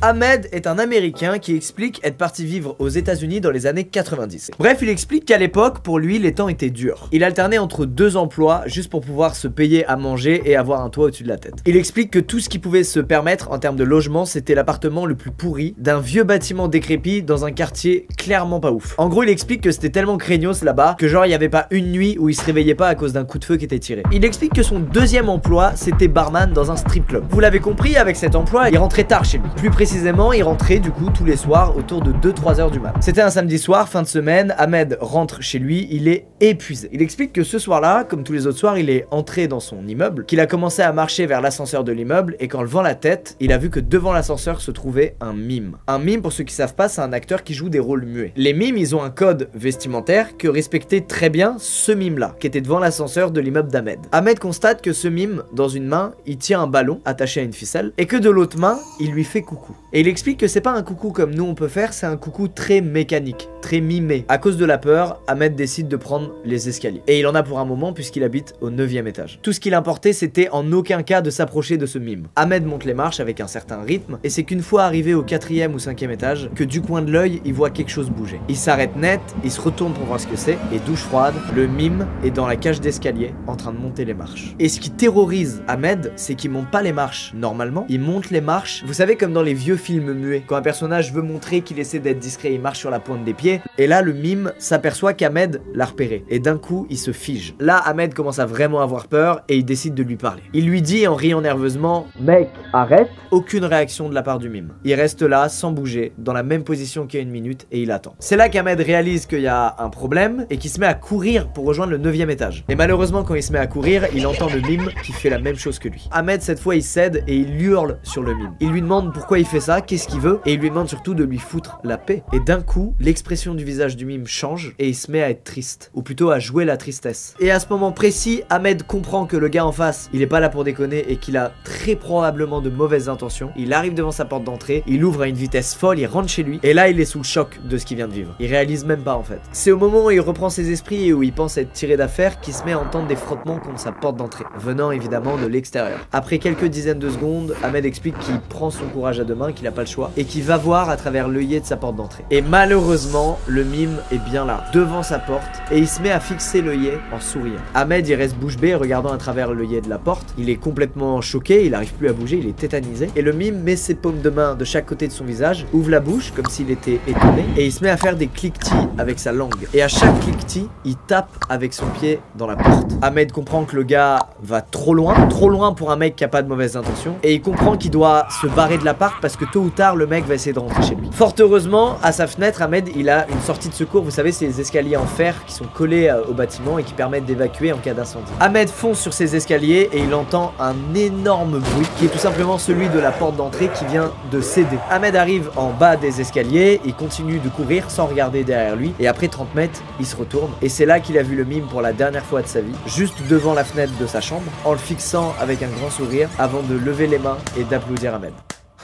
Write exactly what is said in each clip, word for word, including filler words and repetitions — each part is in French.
Ahmed est un Américain qui explique être parti vivre aux États-Unis dans les années quatre-vingt-dix. Bref, il explique qu'à l'époque, pour lui, les temps étaient durs. Il alternait entre deux emplois juste pour pouvoir se payer à manger et avoir un toit au-dessus de la tête. Il explique que tout ce qu'il pouvait se permettre en termes de logement, c'était l'appartement le plus pourri d'un vieux bâtiment décrépit dans un quartier clairement pas ouf. En gros, il explique que c'était tellement craignos là-bas que genre il y avait pas une nuit où il se réveillait pas à cause d'un coup de feu qui était tiré. Il explique que son deuxième emploi, c'était barman dans un strip club. Vous l'avez compris, avec cet emploi, il rentrait tard chez lui. Plus précisément, il rentrait du coup tous les soirs autour de deux trois heures du mat. C'était un samedi soir, fin de semaine, Ahmed rentre chez lui, il est épuisé. Il explique que ce soir-là, comme tous les autres soirs, il est entré dans son immeuble, qu'il a commencé à marcher vers l'ascenseur de l'immeuble et qu'en levant la tête, il a vu que devant l'ascenseur se trouvait un mime. Un mime, pour ceux qui savent pas, c'est un acteur qui joue des rôles muets. Les mimes, ils ont un code vestimentaire que respectait très bien ce mime-là, qui était devant l'ascenseur de l'immeuble d'Ahmed. Ahmed constate que ce mime, dans une main, il tient un ballon attaché à une ficelle et que de l'autre main, il lui fait coucou. Et il explique que c'est pas un coucou comme nous on peut faire, c'est un coucou très mécanique, très mimé. À cause de la peur, Ahmed décide de prendre les escaliers. Et il en a pour un moment puisqu'il habite au neuvième étage. Tout ce qu'il importait, c'était en aucun cas de s'approcher de ce mime. Ahmed monte les marches avec un certain rythme et c'est qu'une fois arrivé au quatrième ou cinquième étage que du coin de l'œil, il voit quelque chose bouger. Il s'arrête net, il se retourne pour voir ce que c'est et douche froide, le mime est dans la cage d'escalier en train de monter les marches. Et ce qui terrorise Ahmed, c'est qu'il monte pas les marches normalement, il monte les marches, vous savez comme dans les vieux films muets, quand un personnage veut montrer qu'il essaie d'être discret, il marche sur la pointe des pieds, et là le mime s'aperçoit qu'Ahmed l'a repéré, et d'un coup il se fige. Là Ahmed commence à vraiment avoir peur et il décide de lui parler. Il lui dit en riant nerveusement « Mec, arrête !» Aucune réaction de la part du mime. Il reste là sans bouger, dans la même position qu'il y a une minute et il attend. C'est là qu'Ahmed réalise qu'il y a un problème et qu'il se met à courir pour rejoindre le neuvième étage. Et malheureusement quand il se met à courir, il entend le mime qui fait la même chose que lui. Ahmed cette fois il cède et il hurle sur le mime. Il lui demande pourquoi il fait ça, qu'est-ce qu'il veut, et il lui demande surtout de lui foutre la paix. Et d'un coup, l'expression du visage du mime change et il se met à être triste, ou plutôt à jouer la tristesse. Et à ce moment précis, Ahmed comprend que le gars en face, il est pas là pour déconner et qu'il a très probablement de mauvaises intentions. Il arrive devant sa porte d'entrée, il ouvre à une vitesse folle, il rentre chez lui, et là il est sous le choc de ce qu'il vient de vivre. Il réalise même pas en fait. C'est au moment où il reprend ses esprits et où il pense être tiré d'affaire qu'il se met à entendre des frottements contre sa porte d'entrée, venant évidemment de l'extérieur. Après quelques dizaines de secondes, Ahmed explique qu'il prend son courage à deux mains, qu'il a pas le choix, et qu'il va voir à travers l'œillet de sa porte d'entrée. Et malheureusement, le mime est bien là, devant sa porte, et il se met à fixer l'œillet en souriant. Ahmed il reste bouche bée, regardant à travers l'œillet de la porte. Il est complètement choqué, il arrive plus à bouger, il est tétanisé. Et le mime met ses paumes de main de chaque côté de son visage, ouvre la bouche comme s'il était étonné, et il se met à faire des cliquetis avec sa langue. Et à chaque cliquetis, il tape avec son pied dans la porte. Ahmed comprend que le gars va trop loin, trop loin pour un mec qui a pas de mauvaises intentions, et il comprend qu'il doit se barrer de l'appart parce que tôt ou tard le mec va essayer de rentrer chez lui. Fort heureusement, à sa fenêtre, Ahmed il a une sortie de secours, vous savez ces escaliers en fer qui sont collés euh, au bâtiment et qui permettent d'évacuer en cas d'incendie. Ahmed fonce sur ces escaliers et il entend un énorme bruit qui est tout simplement celui de la porte d'entrée qui vient de céder. Ahmed arrive en bas des escaliers, il continue de courir sans regarder derrière lui et après trente mètres, il se retourne et c'est là qu'il a vu le mime pour la dernière fois de sa vie, juste devant la fenêtre de sa chambre, en le fixant avec un grand sourire avant de lever les mains et d'applaudir Ahmed.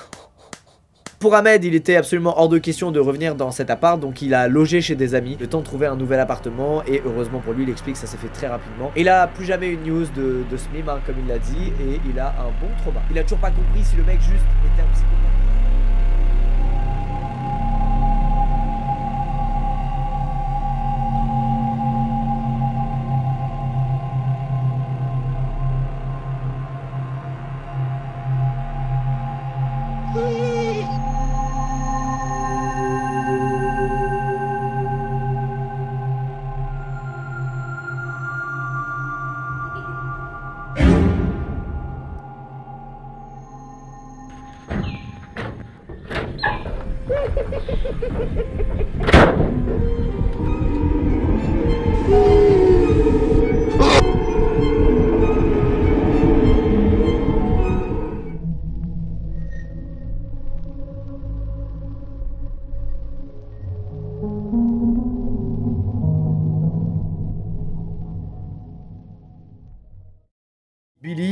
Pour Ahmed, il était absolument hors de question de revenir dans cet appart, donc il a logé chez des amis, le temps de trouver un nouvel appartement, et heureusement pour lui, il explique que ça s'est fait très rapidement. Et il a plus jamais une news de, de ce mime, hein, comme il l'a dit, et il a un bon trauma. Il a toujours pas compris si le mec juste était un psychopathe. Billy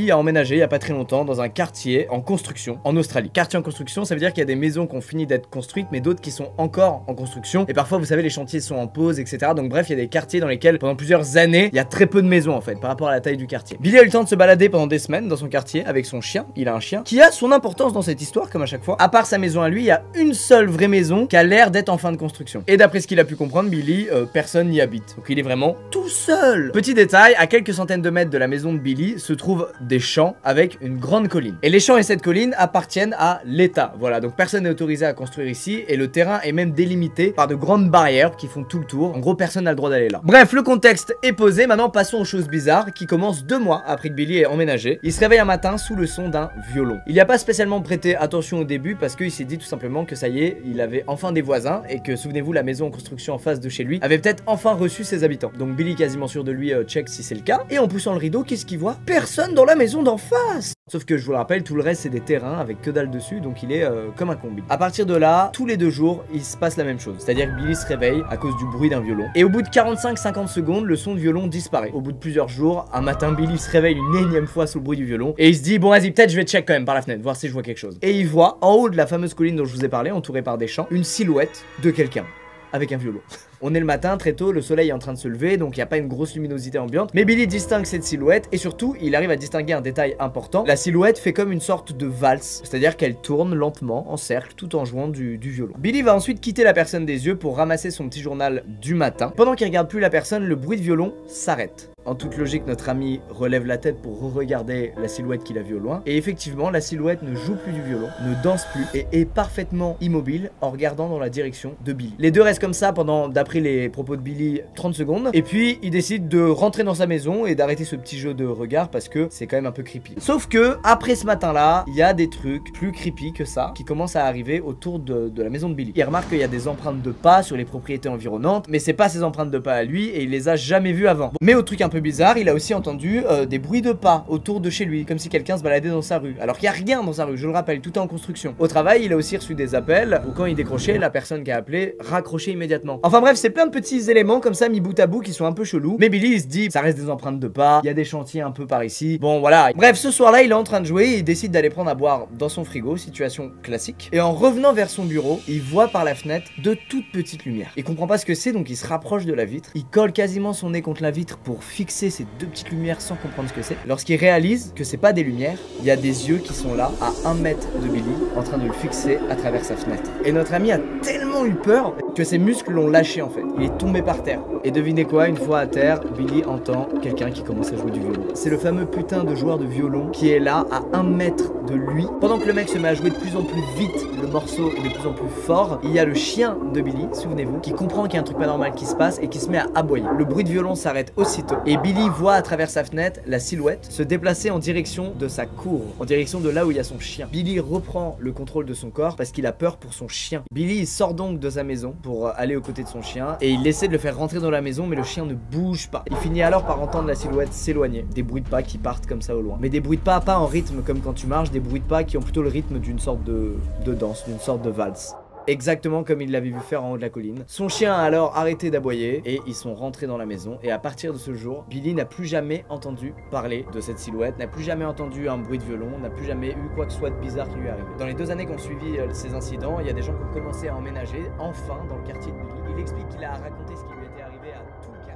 Billy a emménagé il y a pas très longtemps dans un quartier en construction en Australie. Quartier en construction, ça veut dire qu'il y a des maisons qui ont fini d'être construites, mais d'autres qui sont encore en construction. Et parfois, vous savez, les chantiers sont en pause, et cetera. Donc bref, il y a des quartiers dans lesquels pendant plusieurs années, il y a très peu de maisons en fait par rapport à la taille du quartier. Billy a eu le temps de se balader pendant des semaines dans son quartier avec son chien. Il a un chien qui a son importance dans cette histoire, comme à chaque fois. À part sa maison à lui, il y a une seule vraie maison qui a l'air d'être en fin de construction. Et d'après ce qu'il a pu comprendre, Billy, euh, personne n'y habite. Donc il est vraiment tout seul. Petit détail, à quelques centaines de mètres de la maison de Billy se trouvent des champs avec une grande colline. Et les champs et cette colline appartiennent à l'État. Voilà, donc personne n'est autorisé à construire ici et le terrain est même délimité par de grandes barrières qui font tout le tour. En gros, personne n'a le droit d'aller là. Bref, le contexte est posé. Maintenant, passons aux choses bizarres qui commencent deux mois après que Billy ait emménagé. Il se réveille un matin sous le son d'un violon. Il n'y a pas spécialement prêté attention au début parce qu'il s'est dit tout simplement que ça y est, il avait enfin des voisins et que, souvenez-vous, la maison en construction en face de chez lui avait peut-être enfin reçu ses habitants. Donc Billy, quasiment sûr de lui, euh, check si c'est le cas. Et en poussant le rideau, qu'est-ce qu'il voit? Personne dans la maison d'en face. Sauf que je vous le rappelle, tout le reste c'est des terrains avec que dalle dessus, donc il est euh, comme un combi. À partir de là, tous les deux jours, il se passe la même chose. C'est-à-dire que Billy se réveille à cause du bruit d'un violon. Et au bout de quarante-cinq à cinquante secondes, le son de violon disparaît. Au bout de plusieurs jours, un matin, Billy se réveille une énième fois sous le bruit du violon. Et il se dit, bon vas-y, peut-être je vais check quand même par la fenêtre, voir si je vois quelque chose. Et il voit, en haut de la fameuse colline dont je vous ai parlé, entourée par des champs, une silhouette de quelqu'un avec un violon. On est le matin, très tôt, le soleil est en train de se lever, donc il n'y a pas une grosse luminosité ambiante. Mais Billy distingue cette silhouette et surtout, il arrive à distinguer un détail important. La silhouette fait comme une sorte de valse, c'est-à-dire qu'elle tourne lentement en cercle tout en jouant du, du violon. Billy va ensuite quitter la personne des yeux pour ramasser son petit journal du matin. Pendant qu'il regarde plus la personne, le bruit de violon s'arrête. En toute logique, notre ami relève la tête pour re-regarder la silhouette qu'il a vue au loin. Et effectivement, la silhouette ne joue plus du violon, ne danse plus et est parfaitement immobile en regardant dans la direction de Billy. Les deux restent comme ça pendant, d'après les propos de Billy, trente secondes. Et puis, il décide de rentrer dans sa maison et d'arrêter ce petit jeu de regard parce que c'est quand même un peu creepy. Sauf que, après ce matin-là, il y a des trucs plus creepy que ça qui commencent à arriver autour de, de la maison de Billy. Il remarque qu'il y a des empreintes de pas sur les propriétés environnantes, mais c'est pas ces empreintes de pas à lui et il les a jamais vues avant. Mais au truc un peu bizarre, il a aussi entendu euh, des bruits de pas autour de chez lui, comme si quelqu'un se baladait dans sa rue. Alors qu'il n'y a rien dans sa rue, je le rappelle, tout est en construction. Au travail, il a aussi reçu des appels où quand il décrochait, la personne qui a appelé raccrochait immédiatement. Enfin bref, c'est plein de petits éléments comme ça mis bout à bout qui sont un peu chelous. Mais Billy il se dit, ça reste des empreintes de pas, il y a des chantiers un peu par ici. Bon voilà. Bref, ce soir-là, il est en train de jouer et il décide d'aller prendre à boire dans son frigo, situation classique. Et en revenant vers son bureau, il voit par la fenêtre de toutes petites lumières. Il comprend pas ce que c'est, donc il se rapproche de la vitre. Il colle quasiment son nez contre la vitre pour fixer ces deux petites lumières sans comprendre ce que c'est. Lorsqu'il réalise que c'est pas des lumières, il y a des yeux qui sont là à un mètre de Billy en train de le fixer à travers sa fenêtre. Et notre ami a tellement eu peur que ses muscles l'ont lâché en fait. Il est tombé par terre. Et devinez quoi, une fois à terre, Billy entend quelqu'un qui commence à jouer du violon. C'est le fameux putain de joueur de violon qui est là à un mètre de lui. Pendant que le mec se met à jouer de plus en plus vite, le morceau est de plus en plus fort, il y a le chien de Billy, souvenez-vous, qui comprend qu'il y a un truc pas normal qui se passe et qui se met à aboyer. Le bruit de violon s'arrête aussitôt et Billy voit à travers sa fenêtre la silhouette se déplacer en direction de sa cour, en direction de là où il y a son chien. Billy reprend le contrôle de son corps parce qu'il a peur pour son chien. Billy il sort donc de sa maison pour aller aux côtés de son chien et il essaie de le faire rentrer dans la maison, mais le chien ne bouge pas. Il finit alors par entendre la silhouette s'éloigner, des bruits de pas qui partent comme ça au loin, mais des bruits de pas pas en rythme comme quand tu marches, des bruits de pas qui ont plutôt le rythme d'une sorte de, de danse, d'une sorte de valse. Exactement comme il l'avait vu faire en haut de la colline. Son chien a alors arrêté d'aboyer et ils sont rentrés dans la maison. Et à partir de ce jour, Billy n'a plus jamais entendu parler de cette silhouette, n'a plus jamais entendu un bruit de violon, n'a plus jamais eu quoi que ce soit de bizarre qui lui est arrivé. Dans les deux années qui ont suivi euh, ces incidents, il y a des gens qui ont commencé à emménager enfin dans le quartier de Billy. Il explique qu'il a raconté ce qui lui était arrivé à tout le quartier.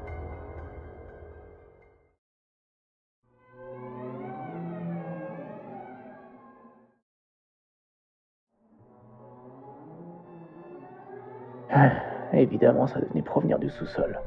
Ah, évidemment, ça devait provenir du sous-sol.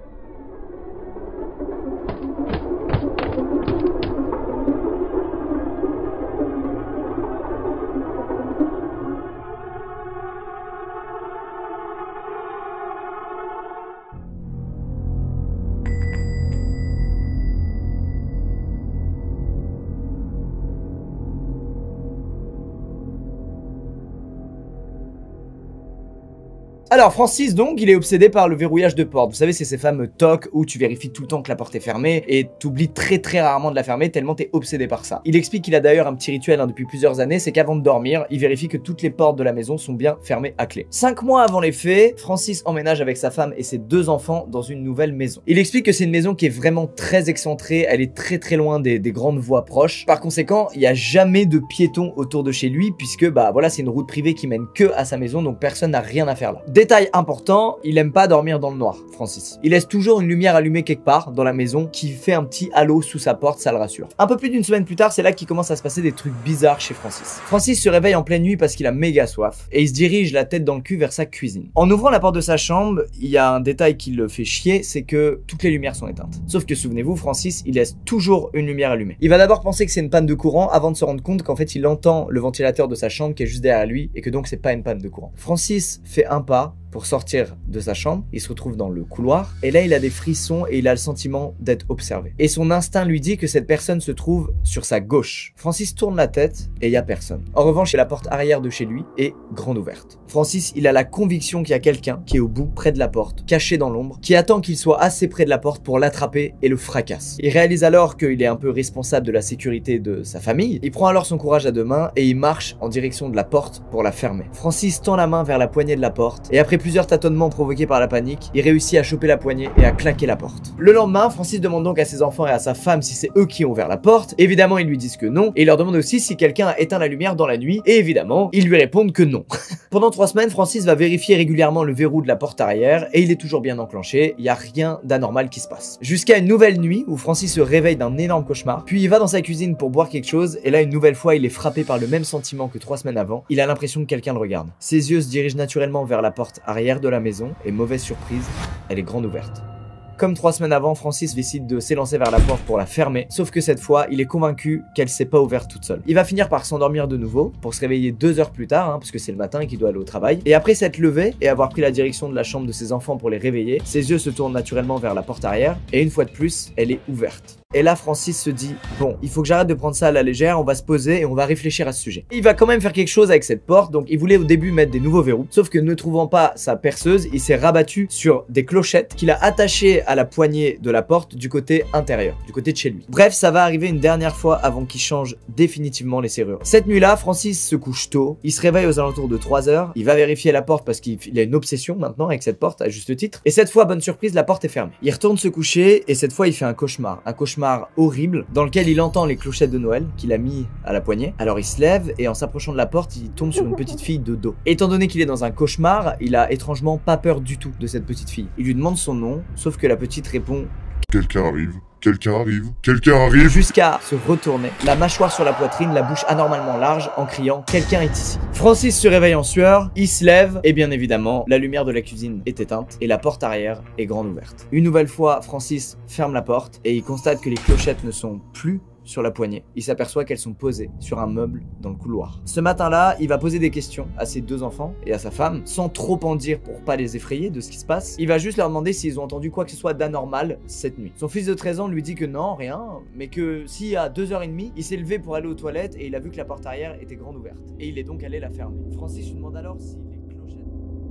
Alors Francis donc, il est obsédé par le verrouillage de porte. Vous savez, c'est ces fameux tocs où tu vérifies tout le temps que la porte est fermée et t'oublies très très rarement de la fermer tellement t'es obsédé par ça. Il explique qu'il a d'ailleurs un petit rituel hein, depuis plusieurs années, c'est qu'avant de dormir, il vérifie que toutes les portes de la maison sont bien fermées à clé. Cinq mois avant les faits, Francis emménage avec sa femme et ses deux enfants dans une nouvelle maison. Il explique que c'est une maison qui est vraiment très excentrée, elle est très très loin des, des grandes voies proches. Par conséquent, il n'y a jamais de piétons autour de chez lui puisque bah voilà, c'est une route privée qui mène que à sa maison, donc personne n'a rien à faire là. Détail important, il aime pas dormir dans le noir, Francis. Il laisse toujours une lumière allumée quelque part dans la maison qui fait un petit halo sous sa porte, ça le rassure. Un peu plus d'une semaine plus tard, c'est là qu'il commence à se passer des trucs bizarres chez Francis. Francis se réveille en pleine nuit parce qu'il a méga soif et il se dirige la tête dans le cul vers sa cuisine. En ouvrant la porte de sa chambre, il y a un détail qui le fait chier, c'est que toutes les lumières sont éteintes. Sauf que souvenez-vous, Francis, il laisse toujours une lumière allumée. Il va d'abord penser que c'est une panne de courant avant de se rendre compte qu'en fait il entend le ventilateur de sa chambre qui est juste derrière lui et que donc c'est pas une panne de courant. Francis fait un pas pour sortir de sa chambre, il se retrouve dans le couloir et là il a des frissons et il a le sentiment d'être observé. Et son instinct lui dit que cette personne se trouve sur sa gauche. Francis tourne la tête et il y a personne. En revanche, la porte arrière de chez lui est grande ouverte. Francis, il a la conviction qu'il y a quelqu'un qui est au bout, près de la porte, caché dans l'ombre, qui attend qu'il soit assez près de la porte pour l'attraper et le fracasse. Il réalise alors qu'il est un peu responsable de la sécurité de sa famille. Il prend alors son courage à deux mains et il marche en direction de la porte pour la fermer. Francis tend la main vers la poignée de la porte et après plusieurs tâtonnements provoqués par la panique, il réussit à choper la poignée et à claquer la porte. Le lendemain, Francis demande donc à ses enfants et à sa femme si c'est eux qui ont ouvert la porte. Évidemment, ils lui disent que non et il leur demande aussi si quelqu'un a éteint la lumière dans la nuit et évidemment, ils lui répondent que non. Pendant trois semaines, Francis va vérifier régulièrement le verrou de la porte arrière et il est toujours bien enclenché, il n'y a rien d'anormal qui se passe. Jusqu'à une nouvelle nuit où Francis se réveille d'un énorme cauchemar, puis il va dans sa cuisine pour boire quelque chose et là une nouvelle fois il est frappé par le même sentiment que trois semaines avant, il a l'impression que quelqu'un le regarde. Ses yeux se dirigent naturellement vers la porte arrière de la maison et mauvaise surprise, elle est grande ouverte. Comme trois semaines avant, Francis décide de s'élancer vers la porte pour la fermer, sauf que cette fois, il est convaincu qu'elle s'est pas ouverte toute seule. Il va finir par s'endormir de nouveau, pour se réveiller deux heures plus tard, hein, parce que c'est le matin et qu'il doit aller au travail. Et après s'être levé et avoir pris la direction de la chambre de ses enfants pour les réveiller, ses yeux se tournent naturellement vers la porte arrière, et une fois de plus, elle est ouverte. Et là, Francis se dit, bon, il faut que j'arrête de prendre ça à la légère, on va se poser et on va réfléchir à ce sujet. Il va quand même faire quelque chose avec cette porte, donc il voulait au début mettre des nouveaux verrous, sauf que ne trouvant pas sa perceuse, il s'est rabattu sur des clochettes qu'il a attachées à la poignée de la porte du côté intérieur, du côté de chez lui. Bref, ça va arriver une dernière fois avant qu'il change définitivement les serrures. Cette nuit-là, Francis se couche tôt, il se réveille aux alentours de trois heures, il va vérifier la porte parce qu'il a une obsession maintenant avec cette porte, à juste titre, et cette fois, bonne surprise, la porte est fermée. Il retourne se coucher et cette fois, il fait un cauchemar, un cauchemar horrible dans lequel il entend les clochettes de Noël qu'il a mis à la poignée. Alors il se lève et en s'approchant de la porte, il tombe sur une petite fille de dos. Étant donné qu'il est dans un cauchemar, il a étrangement pas peur du tout de cette petite fille. Il lui demande son nom, sauf que la petite répond « Quelqu'un arrive, quelqu'un arrive, quelqu'un arrive !» jusqu'à se retourner, la mâchoire sur la poitrine, la bouche anormalement large, en criant « Quelqu'un est ici !» Francis se réveille en sueur, il se lève, et bien évidemment, la lumière de la cuisine est éteinte, et la porte arrière est grande ouverte. Une nouvelle fois, Francis ferme la porte, et il constate que les clochettes ne sont plus sur la poignée. Il s'aperçoit qu'elles sont posées sur un meuble dans le couloir. Ce matin-là, il va poser des questions à ses deux enfants et à sa femme, sans trop en dire pour pas les effrayer de ce qui se passe. Il va juste leur demander s'ils ont entendu quoi que ce soit d'anormal cette nuit. Son fils de treize ans lui dit que non, rien, mais que si à deux heures trente, il s'est levé pour aller aux toilettes et il a vu que la porte arrière était grande ouverte. Et il est donc allé la fermer. Francis lui demande alors si les clochettes...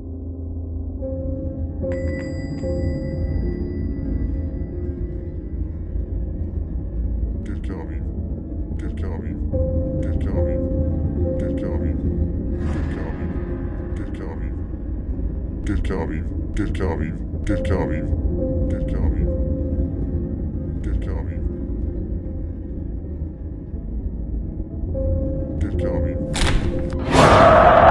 Quelqu'un arrive, quelqu'un arrive, quelqu'un arrive, quelqu'un arrive, quelqu'un arrive, quelqu'un arrive, quelqu'un arrive, quelqu'un arrive, quelqu'un arrive, quelqu'un arrive, quelqu'un arrive, quelqu'un arrive.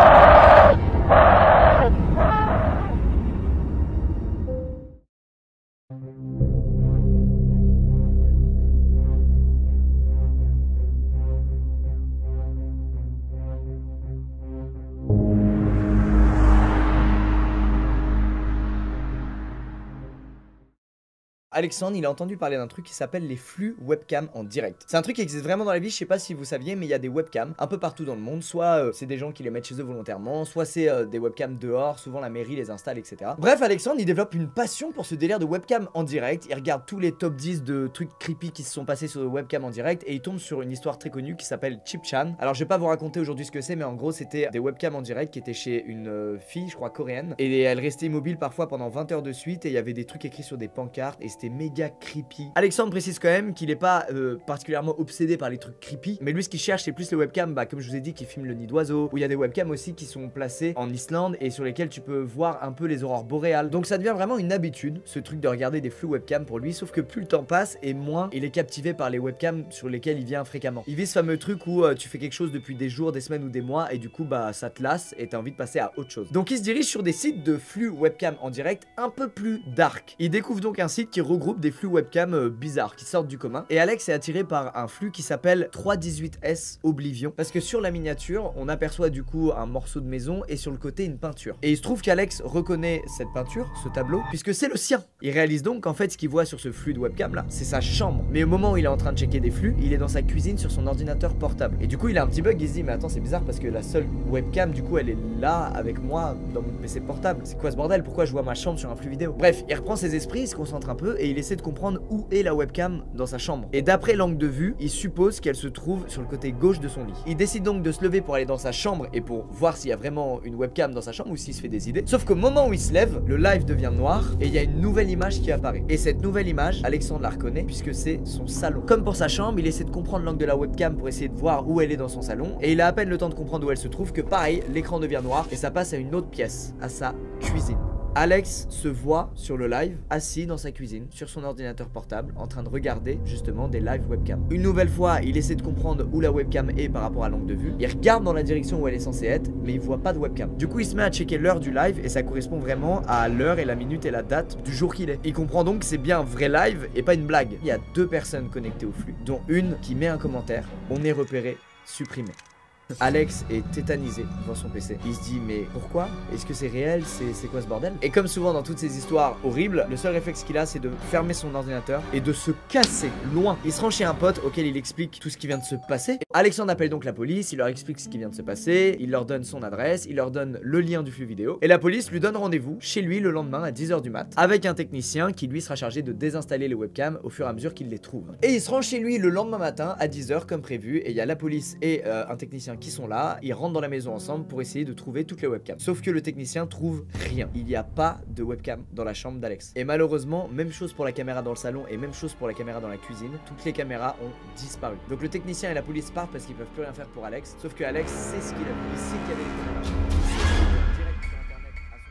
Alexandre, il a entendu parler d'un truc qui s'appelle les flux webcam en direct. C'est un truc qui existe vraiment dans la vie, je sais pas si vous saviez, mais il y a des webcams un peu partout dans le monde. Soit euh, c'est des gens qui les mettent chez eux volontairement, soit c'est euh, des webcams dehors, souvent la mairie les installe, et cetera. Bref, Alexandre, il développe une passion pour ce délire de webcam en direct. Il regarde tous les top dix de trucs creepy qui se sont passés sur le webcam en direct et il tombe sur une histoire très connue qui s'appelle Chip Chan. Alors je vais pas vous raconter aujourd'hui ce que c'est, mais en gros c'était des webcams en direct qui étaient chez une euh, fille, je crois coréenne, et elle restait immobile parfois pendant vingt heures de suite et il y avait des trucs écrits sur des pancartes et c'était méga creepy. Alexandre précise quand même qu'il est pas euh, particulièrement obsédé par les trucs creepy, mais lui ce qu'il cherche c'est plus les webcams, bah comme je vous ai dit, qui filment le nid d'oiseau, où il y a des webcams aussi qui sont placés en Islande et sur lesquels tu peux voir un peu les aurores boréales. Donc ça devient vraiment une habitude, ce truc de regarder des flux webcams pour lui, sauf que plus le temps passe et moins il est captivé par les webcams sur lesquels il vient fréquemment. Il vit ce fameux truc où euh, tu fais quelque chose depuis des jours, des semaines ou des mois et du coup bah ça te lasse et t'as envie de passer à autre chose. Donc il se dirige sur des sites de flux webcam en direct un peu plus dark. Il découvre donc un site qui regroupe des flux webcam euh, bizarres qui sortent du commun et Alex est attiré par un flux qui s'appelle trois cent dix-huit S Oblivion parce que sur la miniature on aperçoit du coup un morceau de maison et sur le côté une peinture. Et il se trouve qu'Alex reconnaît cette peinture, ce tableau, puisque c'est le sien. Il réalise donc qu'en fait ce qu'il voit sur ce flux de webcam là, c'est sa chambre. Mais au moment où il est en train de checker des flux, il est dans sa cuisine sur son ordinateur portable. Et du coup il a un petit bug, il se dit mais attends c'est bizarre parce que la seule webcam du coup elle est là avec moi dans mon P C portable. C'est quoi ce bordel? Pourquoi je vois ma chambre sur un flux vidéo? Bref, il reprend ses esprits, il se concentre un peu et il essaie de comprendre où est la webcam dans sa chambre. Et d'après l'angle de vue, il suppose qu'elle se trouve sur le côté gauche de son lit. Il décide donc de se lever pour aller dans sa chambre et pour voir s'il y a vraiment une webcam dans sa chambre ou s'il se fait des idées. Sauf qu'au moment où il se lève, le live devient noir et il y a une nouvelle image qui apparaît. Et cette nouvelle image, Alexandre la reconnaît puisque c'est son salon. Comme pour sa chambre, il essaie de comprendre l'angle de la webcam pour essayer de voir où elle est dans son salon. Et il a à peine le temps de comprendre où elle se trouve que pareil, l'écran devient noir et ça passe à une autre pièce, à sa cuisine. Alex se voit sur le live, assis dans sa cuisine, sur son ordinateur portable, en train de regarder justement des live webcam. Une nouvelle fois, il essaie de comprendre où la webcam est par rapport à l'angle de vue. Il regarde dans la direction où elle est censée être, mais il voit pas de webcam. Du coup, il se met à checker l'heure du live et ça correspond vraiment à l'heure et la minute et la date du jour qu'il est. Il comprend donc que c'est bien un vrai live et pas une blague. Il y a deux personnes connectées au flux, dont une qui met un commentaire. On est repéré, supprimé. Alex est tétanisé devant son P C. Il se dit mais pourquoi? Est-ce que c'est réel? C'est quoi ce bordel? Et comme souvent dans toutes ces histoires horribles, le seul réflexe qu'il a c'est de fermer son ordinateur et de se casser loin. Il se rend chez un pote auquel il explique tout ce qui vient de se passer. Alexandre appelle donc la police, il leur explique ce qui vient de se passer, il leur donne son adresse, il leur donne le lien du flux vidéo. Et la police lui donne rendez-vous chez lui le lendemain à dix heures du mat avec un technicien qui lui sera chargé de désinstaller les webcams au fur et à mesure qu'il les trouve. Et il se rend chez lui le lendemain matin à dix heures comme prévu et il y a la police et euh, un technicien qui sont là, ils rentrent dans la maison ensemble pour essayer de trouver toutes les webcams. Sauf que le technicien trouve rien. Il n'y a pas de webcam dans la chambre d'Alex. Et malheureusement, même chose pour la caméra dans le salon et même chose pour la caméra dans la cuisine, toutes les caméras ont disparu. Donc le technicien et la police partent parce qu'ils peuvent plus rien faire pour Alex. Sauf que Alex sait ce qu'il a vu. Il sait qu'il y avait les caméras. Il sait qu'il y a direct sur internet à son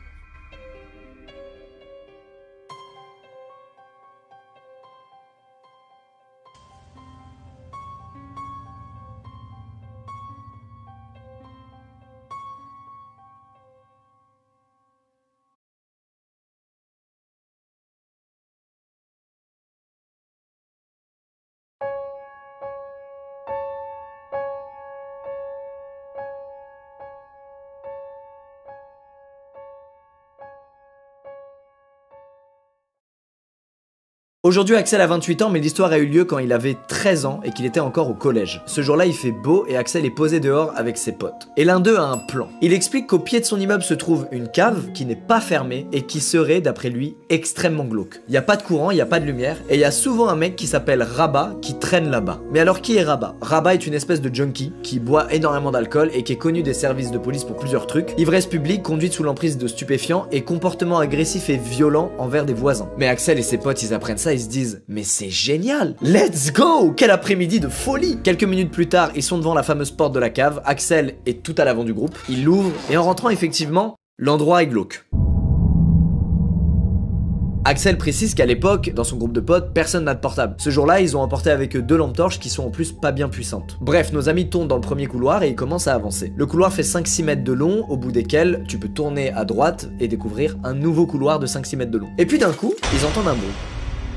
Aujourd'hui, Axel a vingt-huit ans, mais l'histoire a eu lieu quand il avait treize ans et qu'il était encore au collège. Ce jour-là, il fait beau et Axel est posé dehors avec ses potes. Et l'un d'eux a un plan. Il explique qu'au pied de son immeuble se trouve une cave qui n'est pas fermée et qui serait, d'après lui, extrêmement glauque. Il n'y a pas de courant, il n'y a pas de lumière et il y a souvent un mec qui s'appelle Rabat qui traîne là-bas. Mais alors, qui est Rabat? Rabat est une espèce de junkie qui boit énormément d'alcool et qui est connu des services de police pour plusieurs trucs. Ivresse publique, conduite sous l'emprise de stupéfiants et comportement agressif et violent envers des voisins. Mais Axel et ses potes, ils apprennent ça, ils se disent mais c'est génial, let's go, quel après-midi de folie. Quelques minutes plus tard, ils sont devant la fameuse porte de la cave. Axel est tout à l'avant du groupe, il l'ouvre et en rentrant effectivement, l'endroit est glauque. Axel précise qu'à l'époque, dans son groupe de potes, personne n'a de portable. Ce jour-là, ils ont emporté avec eux deux lampes torches qui sont en plus pas bien puissantes. Bref, nos amis tournent dans le premier couloir et ils commencent à avancer. Le couloir fait cinq six mètres de long, au bout desquels tu peux tourner à droite et découvrir un nouveau couloir de cinq six mètres de long. Et puis d'un coup, ils entendent un bruit.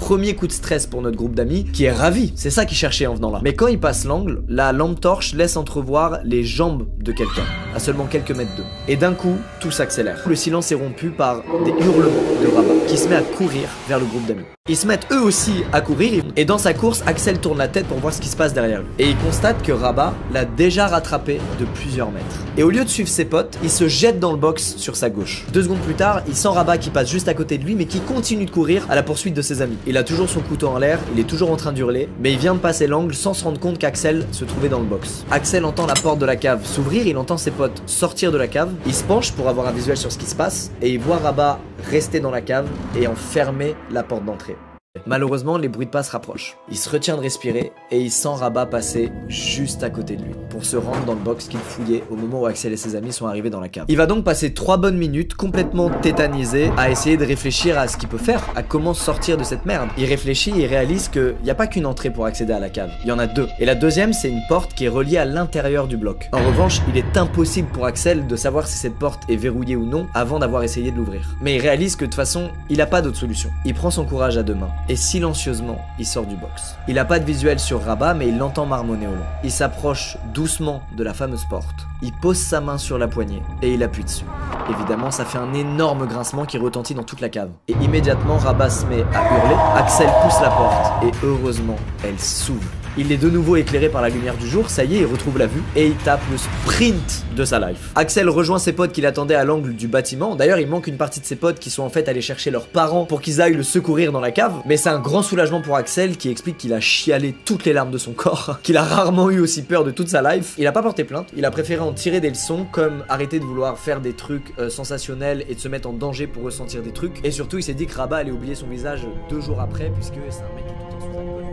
premier coup de stress pour notre groupe d'amis qui est ravi. C'est ça qu'il cherchait en venant là. Mais quand il passe l'angle, la lampe torche laisse entrevoir les jambes de quelqu'un, à seulement quelques mètres d'eux. Et d'un coup, tout s'accélère. Le silence est rompu par des hurlements de Rabat qui se met à courir vers le groupe d'amis. Ils se mettent eux aussi à courir et dans sa course, Axel tourne la tête pour voir ce qui se passe derrière lui. Et il constate que Rabat l'a déjà rattrapé de plusieurs mètres. Et au lieu de suivre ses potes, il se jette dans le box sur sa gauche. Deux secondes plus tard, il sent Rabat qui passe juste à côté de lui mais qui continue de courir à la poursuite de ses amis. Il a toujours son couteau en l'air, il est toujours en train d'hurler, mais il vient de passer l'angle sans se rendre compte qu'Axel se trouvait dans le box. Axel entend la porte de la cave s'ouvrir, il entend ses potes sortir de la cave, il se penche pour avoir un visuel sur ce qui se passe et il voit Rabat rester dans la cave et en fermer la porte d'entrée. Malheureusement, les bruits de pas se rapprochent. Il se retient de respirer et il sent Rabat passer juste à côté de lui pour se rendre dans le box qu'il fouillait au moment où Axel et ses amis sont arrivés dans la cave. Il va donc passer trois bonnes minutes complètement tétanisé à essayer de réfléchir à ce qu'il peut faire, à comment sortir de cette merde. Il réfléchit et réalise qu'il n'y a pas qu'une entrée pour accéder à la cave, il y en a deux. Et la deuxième, c'est une porte qui est reliée à l'intérieur du bloc. En revanche, il est impossible pour Axel de savoir si cette porte est verrouillée ou non avant d'avoir essayé de l'ouvrir. Mais il réalise que de toute façon, il n'a pas d'autre solution. Il prend son courage à deux mains et silencieusement, il sort du box. Il n'a pas de visuel sur Rabat, mais il l'entend marmonner au loin. Il s'approche doucement de la fameuse porte. Il pose sa main sur la poignée et il appuie dessus. Évidemment, ça fait un énorme grincement qui retentit dans toute la cave. Et immédiatement, Rabat se met à hurler. Axel pousse la porte et heureusement, elle s'ouvre. Il est de nouveau éclairé par la lumière du jour, ça y est, il retrouve la vue et il tape le sprint de sa life. Axel rejoint ses potes qui l'attendaient à l'angle du bâtiment. D'ailleurs, il manque une partie de ses potes qui sont en fait allés chercher leurs parents pour qu'ils aillent le secourir dans la cave. Mais c'est un grand soulagement pour Axel qui explique qu'il a chialé toutes les larmes de son corps, qu'il a rarement eu aussi peur de toute sa life. Il a pas porté plainte, il a préféré en tirer des leçons comme arrêter de vouloir faire des trucs euh, sensationnels et de se mettre en danger pour ressentir des trucs. Et surtout, il s'est dit que Rabat allait oublier son visage deux jours après puisque c'est un mec qui est tout le temps sous alcool.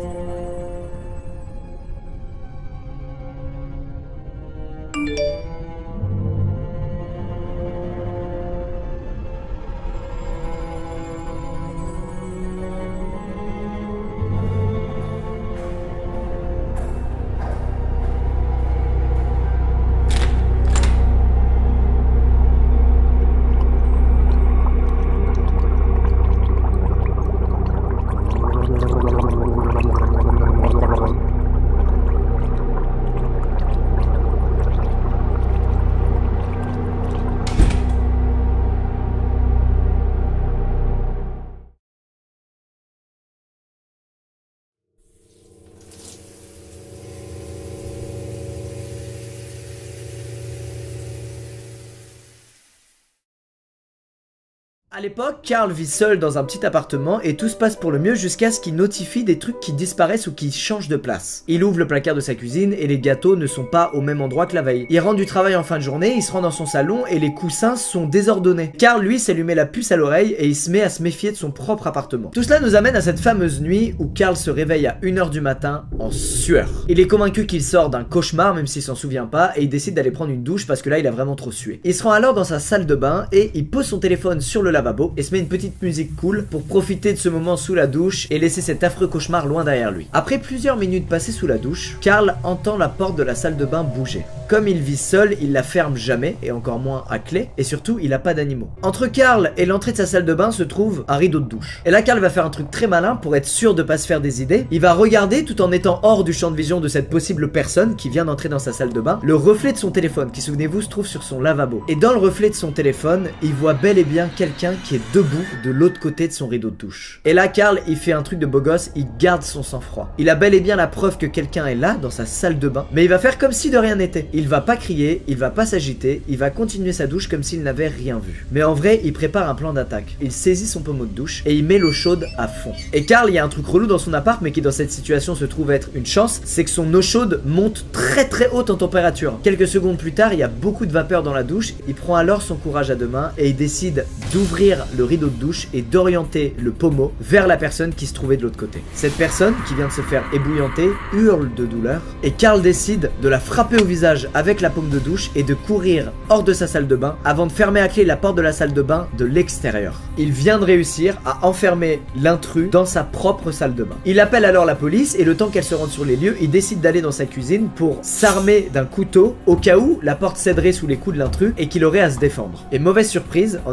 À l'époque, Karl vit seul dans un petit appartement et tout se passe pour le mieux jusqu'à ce qu'il notifie des trucs qui disparaissent ou qui changent de place. Il ouvre le placard de sa cuisine et les gâteaux ne sont pas au même endroit que la veille. Il rentre du travail en fin de journée, il se rend dans son salon et les coussins sont désordonnés. Karl, lui, s'allumait la puce à l'oreille et il se met à se méfier de son propre appartement. Tout cela nous amène à cette fameuse nuit où Karl se réveille à une heure du matin en sueur. Il est convaincu qu'il sort d'un cauchemar même s'il s'en souvient pas et il décide d'aller prendre une douche parce que là il a vraiment trop sué. Il se rend alors dans sa salle de bain et il pose son téléphone sur le lavabo et se met une petite musique cool pour profiter de ce moment sous la douche et laisser cet affreux cauchemar loin derrière lui. Après plusieurs minutes passées sous la douche, Karl entend la porte de la salle de bain bouger. Comme il vit seul, il la ferme jamais et encore moins à clé et surtout il a pas d'animaux. Entre Karl et l'entrée de sa salle de bain se trouve un rideau de douche. Et là Karl va faire un truc très malin pour être sûr de pas se faire des idées. Il va regarder tout en étant hors du champ de vision de cette possible personne qui vient d'entrer dans sa salle de bain, le reflet de son téléphone qui, souvenez-vous, se trouve sur son lavabo. Et dans le reflet de son téléphone, il voit bel et bien quelqu'un qui est debout de l'autre côté de son rideau de douche. Et là Karl il fait un truc de beau gosse, il garde son sang-froid. Il a bel et bien la preuve que quelqu'un est là dans sa salle de bain, mais il va faire comme si de rien n'était. Il va pas crier, il va pas s'agiter, il va continuer sa douche comme s'il n'avait rien vu. Mais en vrai il prépare un plan d'attaque. Il saisit son pommeau de douche et il met l'eau chaude à fond. Et Karl, il y a un truc relou dans son appart mais qui dans cette situation se trouve être une chance, c'est que son eau chaude monte très très haute en température. Quelques secondes plus tard, il y a beaucoup de vapeur dans la douche, il prend alors son courage à deux mains et il décide d'ouvrir le rideau de douche et d'orienter le pommeau vers la personne qui se trouvait de l'autre côté. Cette personne, qui vient de se faire ébouillanter, hurle de douleur et Karl décide de la frapper au visage avec la paume de douche et de courir hors de sa salle de bain avant de fermer à clé la porte de la salle de bain de l'extérieur. Il vient de réussir à enfermer l'intrus dans sa propre salle de bain. Il appelle alors la police et le temps qu'elle se rende sur les lieux, il décide d'aller dans sa cuisine pour s'armer d'un couteau au cas où la porte céderait sous les coups de l'intrus et qu'il aurait à se défendre. Et mauvaise surprise, en arrivant dans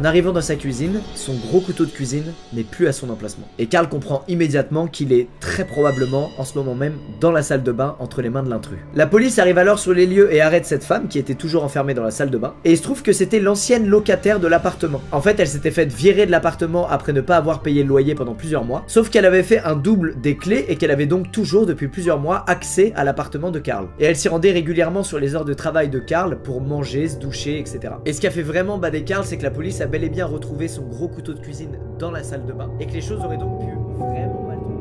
sa cuisine, son gros couteau de cuisine n'est plus à son emplacement. Et Carl comprend immédiatement qu'il est très probablement en ce moment même dans la salle de bain entre les mains de l'intrus. La police arrive alors sur les lieux et arrête cette femme qui était toujours enfermée dans la salle de bain. Et il se trouve que c'était l'ancienne locataire de l'appartement. En fait, elle s'était faite virer de l'appartement après ne pas avoir payé le loyer pendant plusieurs mois. Sauf qu'elle avait fait un double des clés et qu'elle avait donc toujours depuis plusieurs mois accès à l'appartement de Carl. Et elle s'y rendait régulièrement sur les heures de travail de Carl pour manger, se doucher, et cetera. Et ce qui a fait vraiment bader Carl, c'est que la police a bel et bien retrouvé son gros couteau de cuisine dans la salle de bain et que les choses auraient donc pu vraiment mal tourner.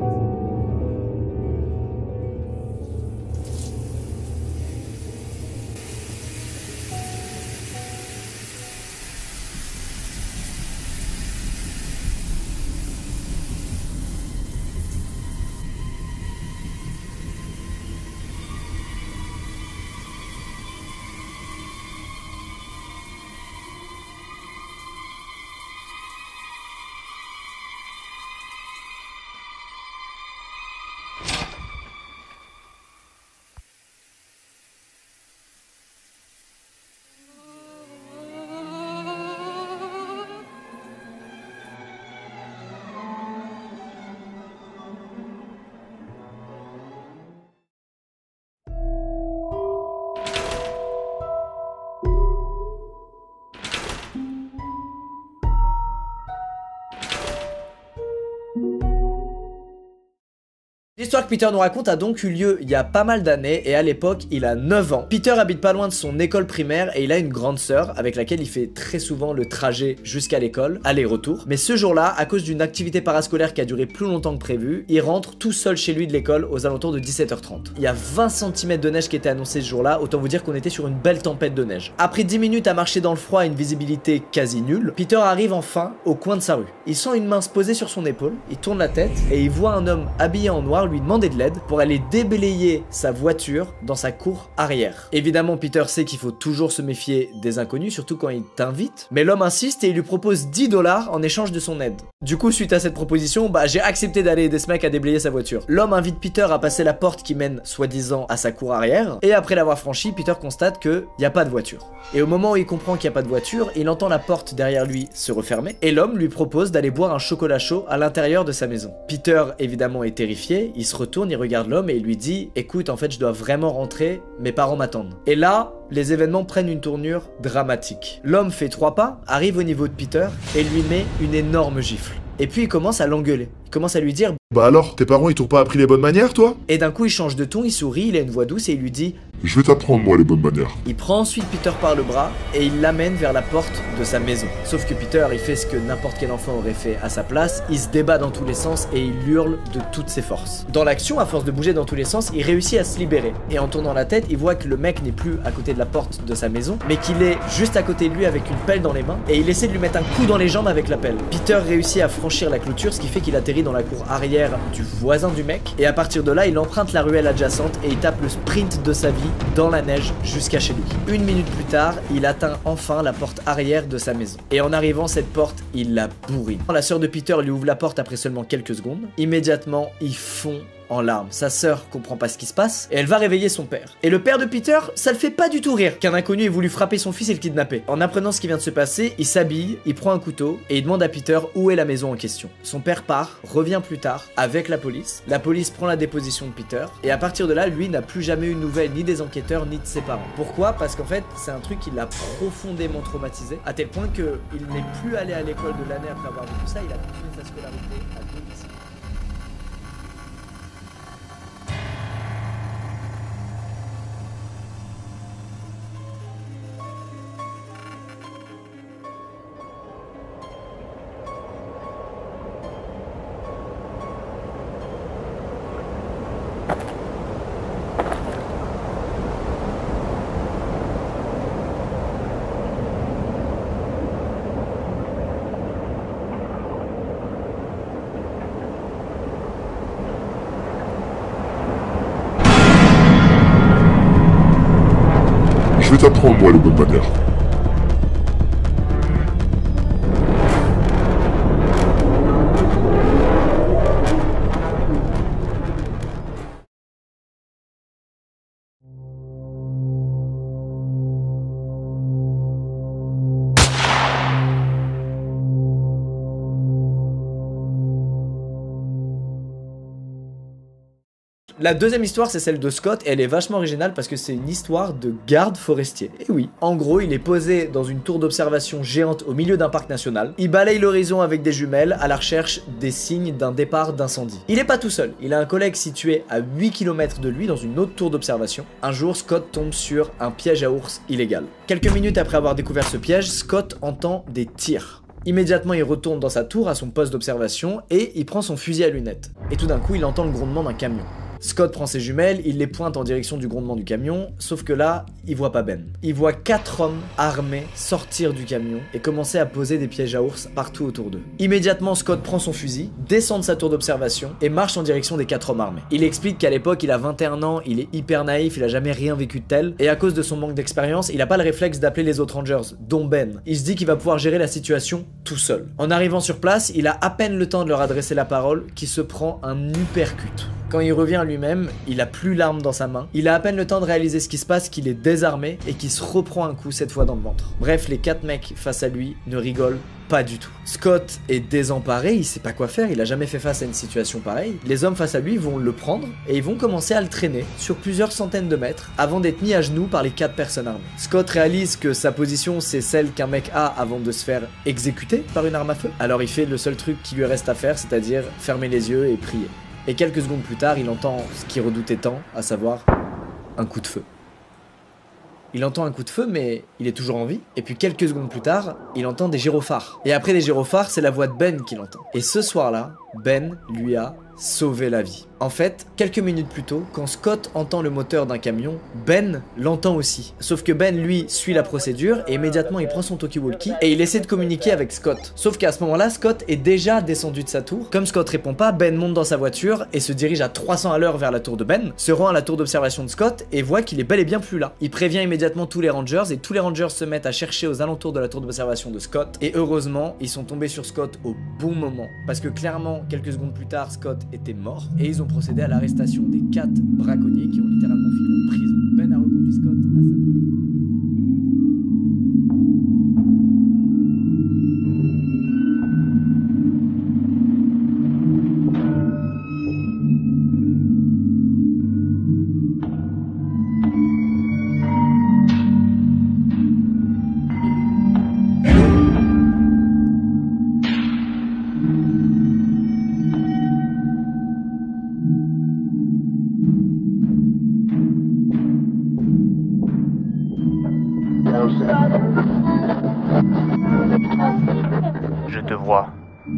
L'histoire que Peter nous raconte a donc eu lieu il y a pas mal d'années et à l'époque il a neuf ans. Peter habite pas loin de son école primaire et il a une grande sœur avec laquelle il fait très souvent le trajet jusqu'à l'école, aller-retour. Mais ce jour-là, à cause d'une activité parascolaire qui a duré plus longtemps que prévu, il rentre tout seul chez lui de l'école aux alentours de dix-sept heures trente. Il y a vingt centimètres de neige qui était annoncé ce jour-là, autant vous dire qu'on était sur une belle tempête de neige. Après dix minutes à marcher dans le froid et une visibilité quasi nulle, Peter arrive enfin au coin de sa rue. Il sent une main se poser sur son épaule, il tourne la tête et il voit un homme habillé en noir lui demander de l'aide pour aller déblayer sa voiture dans sa cour arrière. Évidemment, Peter sait qu'il faut toujours se méfier des inconnus, surtout quand il t'invite, mais l'homme insiste et il lui propose dix dollars en échange de son aide. Du coup, suite à cette proposition, bah j'ai accepté d'aller aider ce mec à déblayer sa voiture. L'homme invite Peter à passer la porte qui mène soi-disant à sa cour arrière, et après l'avoir franchi, Peter constate qu'il n'y a pas de voiture. Et au moment où il comprend qu'il n'y a pas de voiture, il entend la porte derrière lui se refermer, et l'homme lui propose d'aller boire un chocolat chaud à l'intérieur de sa maison. Peter, évidemment, est terrifié, il se retourne, il regarde l'homme et il lui dit « Écoute, en fait, je dois vraiment rentrer, mes parents m'attendent. » Et là, les événements prennent une tournure dramatique. L'homme fait trois pas, arrive au niveau de Peter et lui met une énorme gifle. Et puis il commence à l'engueuler. Il commence à lui dire « Bah alors, tes parents ils t'ont pas appris les bonnes manières, toi ?» Et d'un coup il change de ton, il sourit, il a une voix douce et il lui dit « Je vais t'apprendre moi les bonnes manières. » Il prend ensuite Peter par le bras et il l'amène vers la porte de sa maison. Sauf que Peter, il fait ce que n'importe quel enfant aurait fait à sa place, il se débat dans tous les sens et il hurle de toutes ses forces. Dans l'action, à force de bouger dans tous les sens, il réussit à se libérer. Et en tournant la tête, il voit que le mec n'est plus à côté de la porte de sa maison, mais qu'il est juste à côté de lui avec une pelle dans les mains et il essaie de lui mettre un coup dans les jambes avec la pelle. Peter réussit à franchir la clôture, ce qui fait qu'il atterrit dans la cour arrière du voisin du mec et à partir de là, il emprunte la ruelle adjacente et il tape le sprint de sa vie dans la neige jusqu'à chez lui. Une minute plus tard, il atteint enfin la porte arrière de sa maison. Et en arrivant, cette porte, il la bourrine. La sœur de Peter lui ouvre la porte après seulement quelques secondes. Immédiatement, il fond en larmes. Sa sœur comprend pas ce qui se passe et elle va réveiller son père. Et le père de Peter, ça le fait pas du tout rire qu'un inconnu ait voulu frapper son fils et le kidnapper. En apprenant ce qui vient de se passer, il s'habille, il prend un couteau et il demande à Peter où est la maison en question. Son père part, revient plus tard avec la police. La police prend la déposition de Peter et à partir de là, lui n'a plus jamais eu de nouvelles ni des enquêteurs ni de ses parents. Pourquoi? Parce qu'en fait, c'est un truc qui l'a profondément traumatisé à tel point que il n'est plus allé à l'école de l'année après avoir vu tout ça, il a continué sa scolarité à domicile. Je vais t'apprendre moi les bonnes manières. La deuxième histoire, c'est celle de Scott, et elle est vachement originale parce que c'est une histoire de garde forestier. Et oui, en gros, il est posé dans une tour d'observation géante au milieu d'un parc national. Il balaye l'horizon avec des jumelles à la recherche des signes d'un départ d'incendie. Il est pas tout seul, il a un collègue situé à huit kilomètres de lui dans une autre tour d'observation. Un jour, Scott tombe sur un piège à ours illégal. Quelques minutes après avoir découvert ce piège, Scott entend des tirs. Immédiatement, il retourne dans sa tour à son poste d'observation et il prend son fusil à lunettes. Et tout d'un coup, il entend le grondement d'un camion. Scott prend ses jumelles, il les pointe en direction du grondement du camion, sauf que là, il voit pas Ben. Il voit quatre hommes armés sortir du camion et commencer à poser des pièges à ours partout autour d'eux. Immédiatement, Scott prend son fusil, descend de sa tour d'observation et marche en direction des quatre hommes armés. Il explique qu'à l'époque, il a vingt et un ans, il est hyper naïf, il a jamais rien vécu de tel, et à cause de son manque d'expérience, il a pas le réflexe d'appeler les autres rangers, dont Ben. Il se dit qu'il va pouvoir gérer la situation tout seul. En arrivant sur place, il a à peine le temps de leur adresser la parole qu'il se prend un uppercut. Quand il revient à lui-même, il a plus l'arme dans sa main, il a à peine le temps de réaliser ce qui se passe, qu'il est désarmé et qu'il se reprend un coup cette fois dans le ventre. Bref, les quatre mecs face à lui ne rigolent pas du tout. Scott est désemparé, il sait pas quoi faire, il a jamais fait face à une situation pareille. Les hommes face à lui vont le prendre et ils vont commencer à le traîner sur plusieurs centaines de mètres avant d'être mis à genoux par les quatre personnes armées. Scott réalise que sa position c'est celle qu'un mec a avant de se faire exécuter par une arme à feu. Alors il fait le seul truc qui lui reste à faire, c'est-à-dire fermer les yeux et prier. Et quelques secondes plus tard, il entend ce qu'il redoutait tant, à savoir un coup de feu. Il entend un coup de feu, mais il est toujours en vie. Et puis quelques secondes plus tard, il entend des gyrophares. Et après les gyrophares, c'est la voix de Ben qu'il entend. Et ce soir-là, Ben lui a sauvé la vie. En fait, quelques minutes plus tôt, quand Scott entend le moteur d'un camion, Ben l'entend aussi. Sauf que Ben, lui, suit la procédure et immédiatement il prend son talkie-walkie et il essaie de communiquer avec Scott. Sauf qu'à ce moment-là, Scott est déjà descendu de sa tour. Comme Scott répond pas, Ben monte dans sa voiture et se dirige à trois cents à l'heure vers la tour de Ben, se rend à la tour d'observation de Scott et voit qu'il est bel et bien plus là. Il prévient immédiatement tous les rangers et tous les rangers se mettent à chercher aux alentours de la tour d'observation de Scott. Et heureusement, ils sont tombés sur Scott au bon moment. Parce que clairement, quelques secondes plus tard, Scott était mort et ils ont procédé à l'arrestation des quatre braconniers qui ont littéralement fini en prison. Ben a reconduit Scott à sa tour. Je te vois.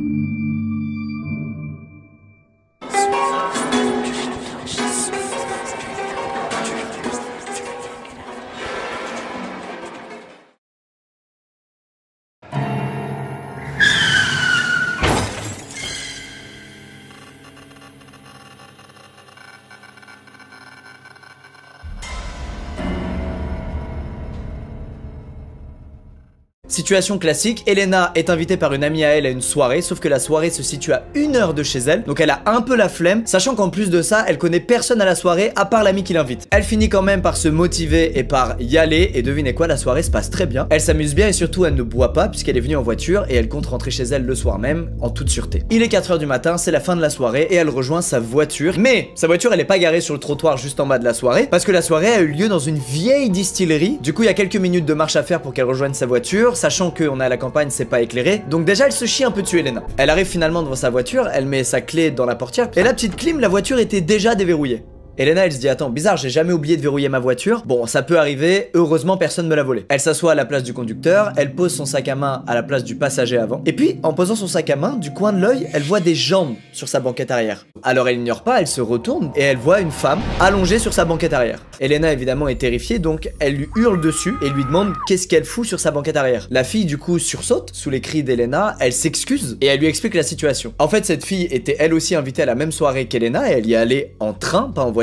Situation classique, Elena est invitée par une amie à elle à une soirée, sauf que la soirée se situe à une heure de chez elle, donc elle a un peu la flemme, sachant qu'en plus de ça, elle connaît personne à la soirée à part l'ami qui l'invite. Elle finit quand même par se motiver et par y aller, et devinez quoi, la soirée se passe très bien. Elle s'amuse bien et surtout elle ne boit pas puisqu'elle est venue en voiture et elle compte rentrer chez elle le soir même, en toute sûreté. Il est quatre heures du matin, c'est la fin de la soirée et elle rejoint sa voiture, mais sa voiture elle est pas garée sur le trottoir juste en bas de la soirée, parce que la soirée a eu lieu dans une vieille distillerie. Du coup il y a quelques minutes de marche à faire pour qu'elle rejoigne sa voiture, sachant qu'on est à la campagne, c'est pas éclairé. Donc déjà elle se chie un peu dessus Elena. Elle arrive finalement devant sa voiture, elle met sa clé dans la portière et la petite clim, la voiture était déjà déverrouillée. Elena elle se dit attends bizarre, j'ai jamais oublié de verrouiller ma voiture. Bon ça peut arriver, heureusement personne me l'a volé. Elle s'assoit à la place du conducteur, elle pose son sac à main à la place du passager avant. Et puis en posant son sac à main, du coin de l'œil, elle voit des jambes sur sa banquette arrière. Alors elle ignore pas, elle se retourne et elle voit une femme allongée sur sa banquette arrière. Elena évidemment est terrifiée donc elle lui hurle dessus et lui demande qu'est-ce qu'elle fout sur sa banquette arrière. La fille du coup sursaute sous les cris d'Elena, elle s'excuse et elle lui explique la situation. En fait cette fille était elle aussi invitée à la même soirée qu'Elena et elle y allait en train, pas en voiture.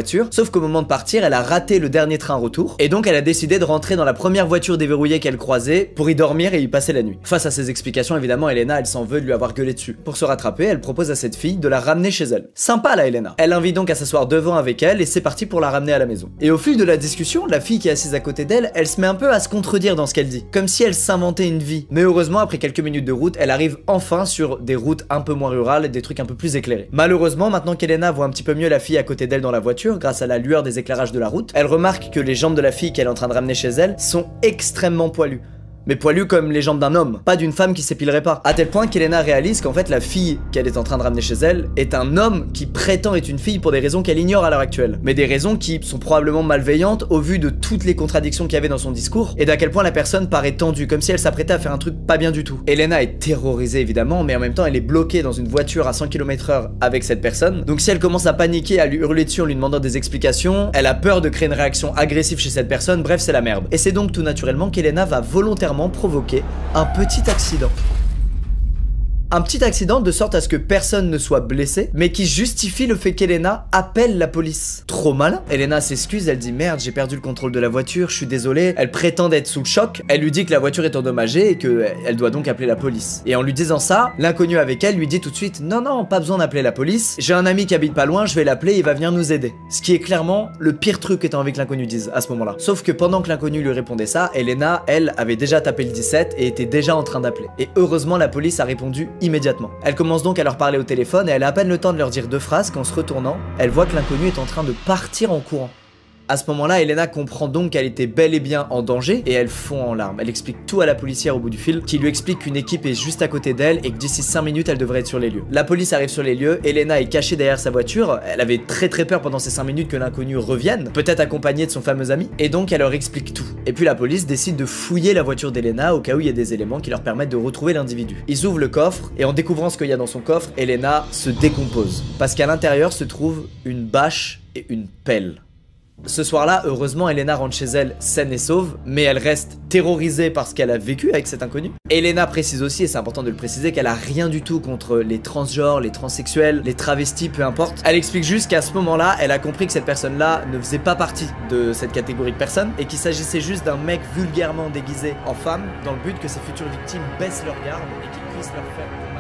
voiture, sauf qu'au moment de partir, elle a raté le dernier train retour, et donc elle a décidé de rentrer dans la première voiture déverrouillée qu'elle croisait pour y dormir et y passer la nuit. Face à ces explications, évidemment, Elena, elle s'en veut de lui avoir gueulé dessus. Pour se rattraper, elle propose à cette fille de la ramener chez elle. Sympa la Elena. Elle invite donc à s'asseoir devant avec elle, et c'est parti pour la ramener à la maison. Et au fil de la discussion, la fille qui est assise à côté d'elle, elle se met un peu à se contredire dans ce qu'elle dit, comme si elle s'inventait une vie. Mais heureusement, après quelques minutes de route, elle arrive enfin sur des routes un peu moins rurales, des trucs un peu plus éclairés. Malheureusement, maintenant qu'Elena voit un petit peu mieux la fille à côté d'elle dans la voiture, grâce à la lueur des éclairages de la route, elle remarque que les jambes de la fille qu'elle est en train de ramener chez elle sont extrêmement poilues. Mais poilu comme les jambes d'un homme, pas d'une femme qui s'épilerait pas. À tel point qu'Elena réalise qu'en fait la fille qu'elle est en train de ramener chez elle est un homme qui prétend être une fille pour des raisons qu'elle ignore à l'heure actuelle. Mais des raisons qui sont probablement malveillantes au vu de toutes les contradictions qu'il y avait dans son discours et d'à quel point la personne paraît tendue, comme si elle s'apprêtait à faire un truc pas bien du tout. Elena est terrorisée évidemment, mais en même temps elle est bloquée dans une voiture à cent kilomètres heure avec cette personne. Donc si elle commence à paniquer, à lui hurler dessus en lui demandant des explications, elle a peur de créer une réaction agressive chez cette personne, bref c'est la merde. Et c'est donc tout naturellement qu'Elena va volontairement provoquer un petit accident. Un petit accident de sorte à ce que personne ne soit blessé, mais qui justifie le fait qu'Elena appelle la police. Trop malin. Elena s'excuse, elle dit merde, j'ai perdu le contrôle de la voiture, je suis désolée. Elle prétend être sous le choc, elle lui dit que la voiture est endommagée et qu'elle doit donc appeler la police. Et en lui disant ça, l'inconnu avec elle lui dit tout de suite non non, pas besoin d'appeler la police, j'ai un ami qui habite pas loin, je vais l'appeler, il va venir nous aider. Ce qui est clairement le pire truc que t'as envie que l'inconnu dise à ce moment-là. Sauf que pendant que l'inconnu lui répondait ça, Elena, elle, avait déjà tapé le dix-sept et était déjà en train d'appeler. Et heureusement la police a répondu immédiatement. Elle commence donc à leur parler au téléphone et elle a à peine le temps de leur dire deux phrases qu'en se retournant, elle voit que l'inconnu est en train de partir en courant. À ce moment-là, Elena comprend donc qu'elle était bel et bien en danger et elle fond en larmes. Elle explique tout à la policière au bout du fil, qui lui explique qu'une équipe est juste à côté d'elle et que d'ici cinq minutes, elle devrait être sur les lieux. La police arrive sur les lieux, Elena est cachée derrière sa voiture, elle avait très très peur pendant ces cinq minutes que l'inconnu revienne, peut-être accompagné de son fameux ami, et donc elle leur explique tout. Et puis la police décide de fouiller la voiture d'Elena au cas où il y a des éléments qui leur permettent de retrouver l'individu. Ils ouvrent le coffre et en découvrant ce qu'il y a dans son coffre, Elena se décompose. Parce qu'à l'intérieur se trouve une bâche et une pelle. Ce soir-là, heureusement, Elena rentre chez elle saine et sauve, mais elle reste terrorisée par ce qu'elle a vécu avec cet inconnu. Elena précise aussi, et c'est important de le préciser, qu'elle a rien du tout contre les transgenres, les transsexuels, les travestis, peu importe. Elle explique juste qu'à ce moment-là, elle a compris que cette personne-là ne faisait pas partie de cette catégorie de personnes et qu'il s'agissait juste d'un mec vulgairement déguisé en femme dans le but que ses futures victimes baissent leur garde et qu'ils puissent leur faire du mal.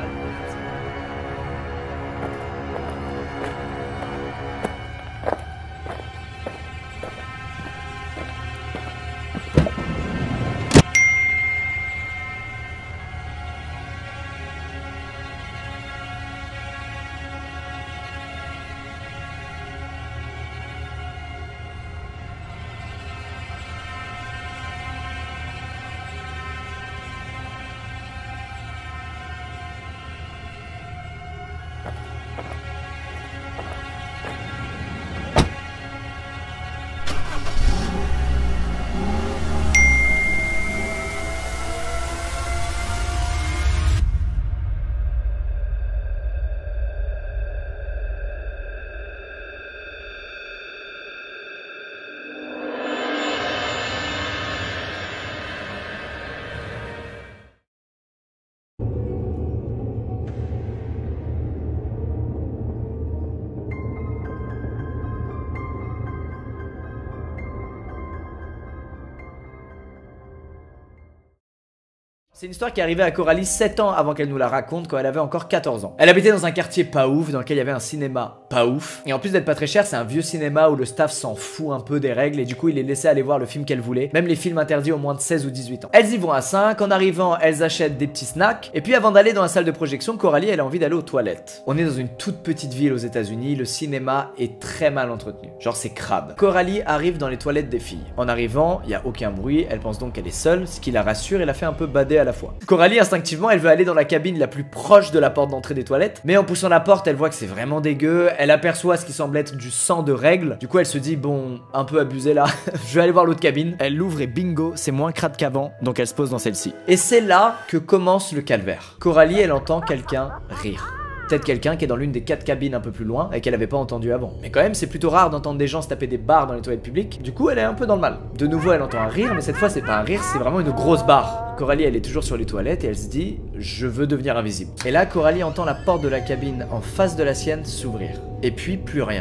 C'est une histoire qui est arrivée à Coralie sept ans avant qu'elle nous la raconte, quand elle avait encore quatorze ans. Elle habitait dans un quartier pas ouf, dans lequel il y avait un cinéma pas ouf. Et en plus d'être pas très cher, c'est un vieux cinéma où le staff s'en fout un peu des règles et du coup il les laissait aller voir le film qu'elle voulait, même les films interdits aux moins de seize ou dix-huit ans. Elles y vont à cinq, en arrivant elles achètent des petits snacks, et puis avant d'aller dans la salle de projection, Coralie elle a envie d'aller aux toilettes. On est dans une toute petite ville aux États-Unis, le cinéma est très mal entretenu, genre c'est crade. Coralie arrive dans les toilettes des filles. En arrivant, il y a aucun bruit, elle pense donc qu'elle est seule, ce qui la rassure et la fait un peu bader à la fois. Coralie instinctivement elle veut aller dans la cabine la plus proche de la porte d'entrée des toilettes, mais en poussant la porte elle voit que c'est vraiment dégueu, elle aperçoit ce qui semble être du sang de règles, du coup elle se dit bon un peu abusé là, je vais aller voir l'autre cabine. Elle l'ouvre et bingo c'est moins crade qu'avant, donc elle se pose dans celle-ci. Et c'est là que commence le calvaire. Coralie elle entend quelqu'un rire. Peut-être quelqu'un qui est dans l'une des quatre cabines un peu plus loin et qu'elle avait pas entendu avant. Mais quand même c'est plutôt rare d'entendre des gens se taper des barres dans les toilettes publiques, du coup elle est un peu dans le mal. De nouveau elle entend un rire, mais cette fois c'est pas un rire, c'est vraiment une grosse barre. Coralie elle est toujours sur les toilettes et elle se dit je veux devenir invisible. Et là Coralie entend la porte de la cabine en face de la sienne s'ouvrir. Et puis plus rien.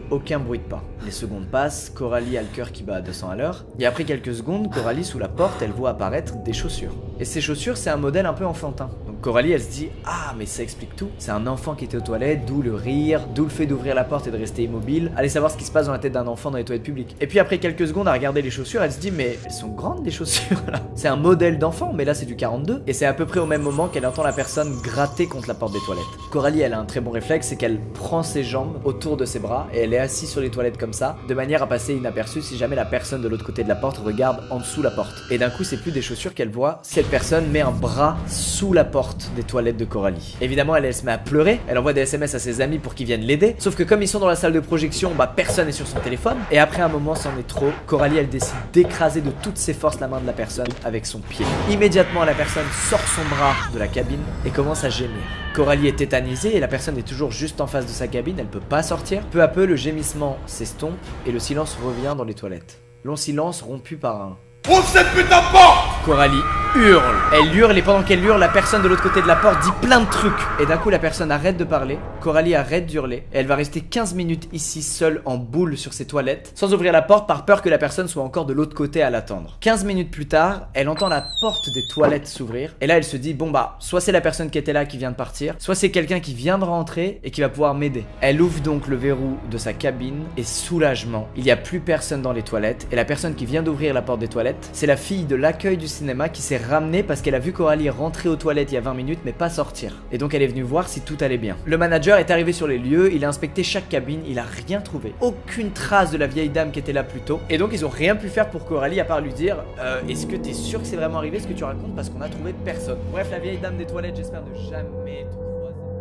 aucun bruit de pas. Les secondes passent, Coralie a le cœur qui bat à deux cents à l'heure, et après quelques secondes, Coralie sous la porte, elle voit apparaître des chaussures. Et ces chaussures, c'est un modèle un peu enfantin. Donc Coralie, elle se dit « Ah, mais ça explique tout. C'est un enfant qui était aux toilettes, d'où le rire, d'où le fait d'ouvrir la porte et de rester immobile. Allez savoir ce qui se passe dans la tête d'un enfant dans les toilettes publiques. » Et puis après quelques secondes à regarder les chaussures, elle se dit « Mais elles sont grandes les chaussures là. C'est un modèle d'enfant, mais là c'est du quarante-deux. » Et c'est à peu près au même moment qu'elle entend la personne gratter contre la porte des toilettes. Coralie, elle a un très bon réflexe, c'est qu'elle prend ses jambes autour de ses bras et elle est assise sur les toilettes comme ça, de manière à passer inaperçue si jamais la personne de l'autre côté de la porte regarde en dessous la porte. Et d'un coup, c'est plus des chaussures qu'elle voit, cette personne met un bras sous la porte des toilettes de Coralie. Évidemment, elle, elle se met à pleurer, elle envoie des S M S à ses amis pour qu'ils viennent l'aider, sauf que comme ils sont dans la salle de projection, bah personne n'est sur son téléphone, et après un moment, c'en est trop, Coralie, elle décide d'écraser de toutes ses forces la main de la personne avec son pied. Immédiatement, la personne sort son bras de la cabine et commence à gémir. Coralie est tétanisée et la personne est toujours juste en face de sa cabine, elle peut pas sortir. Peu à peu, le gémissement s'estompe et le silence revient dans les toilettes. Long silence rompu par un... Ouvre cette putain de porte! Coralie hurle. Elle hurle et pendant qu'elle hurle, la personne de l'autre côté de la porte dit plein de trucs. Et d'un coup, la personne arrête de parler, Coralie arrête d'hurler et elle va rester quinze minutes ici seule en boule sur ses toilettes, sans ouvrir la porte par peur que la personne soit encore de l'autre côté à l'attendre. quinze minutes plus tard, elle entend la porte des toilettes s'ouvrir et là elle se dit bon bah, soit c'est la personne qui était là qui vient de partir, soit c'est quelqu'un qui vient de rentrer et qui va pouvoir m'aider. Elle ouvre donc le verrou de sa cabine et soulagement, il n'y a plus personne dans les toilettes et la personne qui vient d'ouvrir la porte des toilettes, c'est la fille de l'accueil du cinéma qui s'est ramenée parce qu'elle a vu Coralie rentrer aux toilettes il y a vingt minutes mais pas sortir. Et donc elle est venue voir si tout allait bien. Le manager est arrivé sur les lieux, il a inspecté chaque cabine, il a rien trouvé. Aucune trace de la vieille dame qui était là plus tôt. Et donc ils ont rien pu faire pour Coralie à part lui dire euh, est-ce que t'es sûr que c'est vraiment arrivé ce que tu racontes parce qu'on a trouvé personne. Bref, la vieille dame des toilettes, j'espère ne jamais te croiser.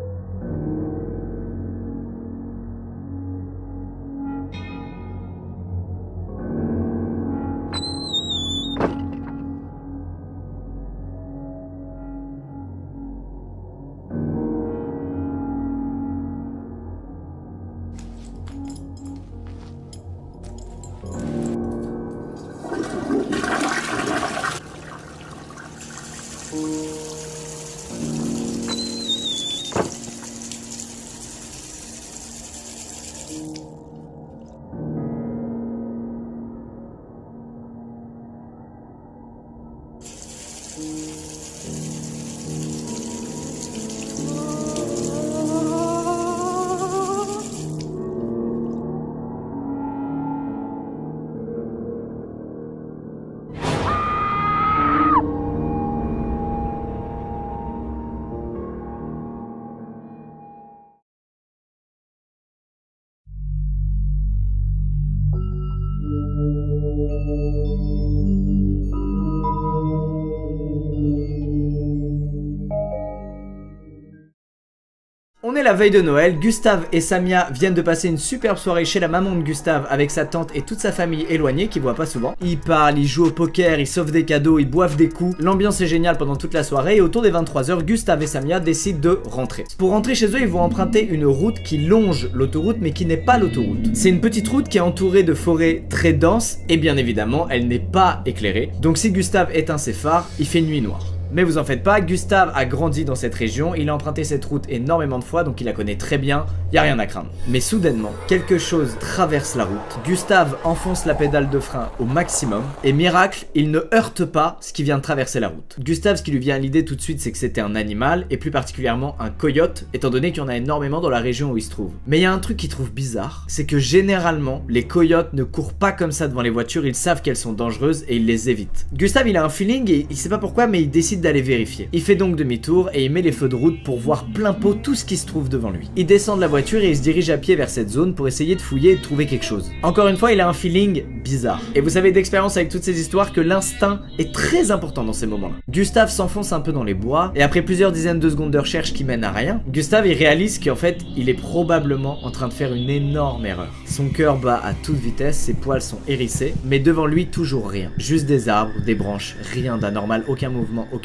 On est la veille de Noël, Gustave et Samia viennent de passer une superbe soirée chez la maman de Gustave avec sa tante et toute sa famille éloignée qui voit pas souvent. Ils parlent, ils jouent au poker, ils sauvent des cadeaux, ils boivent des coups. L'ambiance est géniale pendant toute la soirée et autour des vingt-trois heures, Gustave et Samia décident de rentrer. Pour rentrer chez eux, ils vont emprunter une route qui longe l'autoroute mais qui n'est pas l'autoroute. C'est une petite route qui est entourée de forêts très denses et bien évidemment, elle n'est pas éclairée. Donc si Gustave éteint ses phares, il fait nuit noire. Mais vous en faites pas, Gustave a grandi dans cette région, il a emprunté cette route énormément de fois donc il la connaît très bien, y a rien à craindre. Mais soudainement, quelque chose traverse la route, Gustave enfonce la pédale de frein au maximum et miracle, il ne heurte pas ce qui vient de traverser la route. Gustave, ce qui lui vient à l'idée tout de suite, c'est que c'était un animal et plus particulièrement un coyote, étant donné qu'il y en a énormément dans la région où il se trouve. Mais il y a un truc qu'il trouve bizarre, c'est que généralement, les coyotes ne courent pas comme ça devant les voitures, ils savent qu'elles sont dangereuses et ils les évitent. Gustave, il a un feeling et il sait pas pourquoi mais il décide d'aller vérifier. Il fait donc demi-tour et il met les feux de route pour voir plein pot tout ce qui se trouve devant lui. Il descend de la voiture et il se dirige à pied vers cette zone pour essayer de fouiller et de trouver quelque chose. Encore une fois, il a un feeling bizarre. Et vous savez d'expérience avec toutes ces histoires que l'instinct est très important dans ces moments-là. Gustave s'enfonce un peu dans les bois et après plusieurs dizaines de secondes de recherche qui mènent à rien, Gustave il réalise qu'en fait, il est probablement en train de faire une énorme erreur. Son cœur bat à toute vitesse, ses poils sont hérissés, mais devant lui toujours rien. Juste des arbres, des branches, rien d'anormal, aucun mouvement, aucun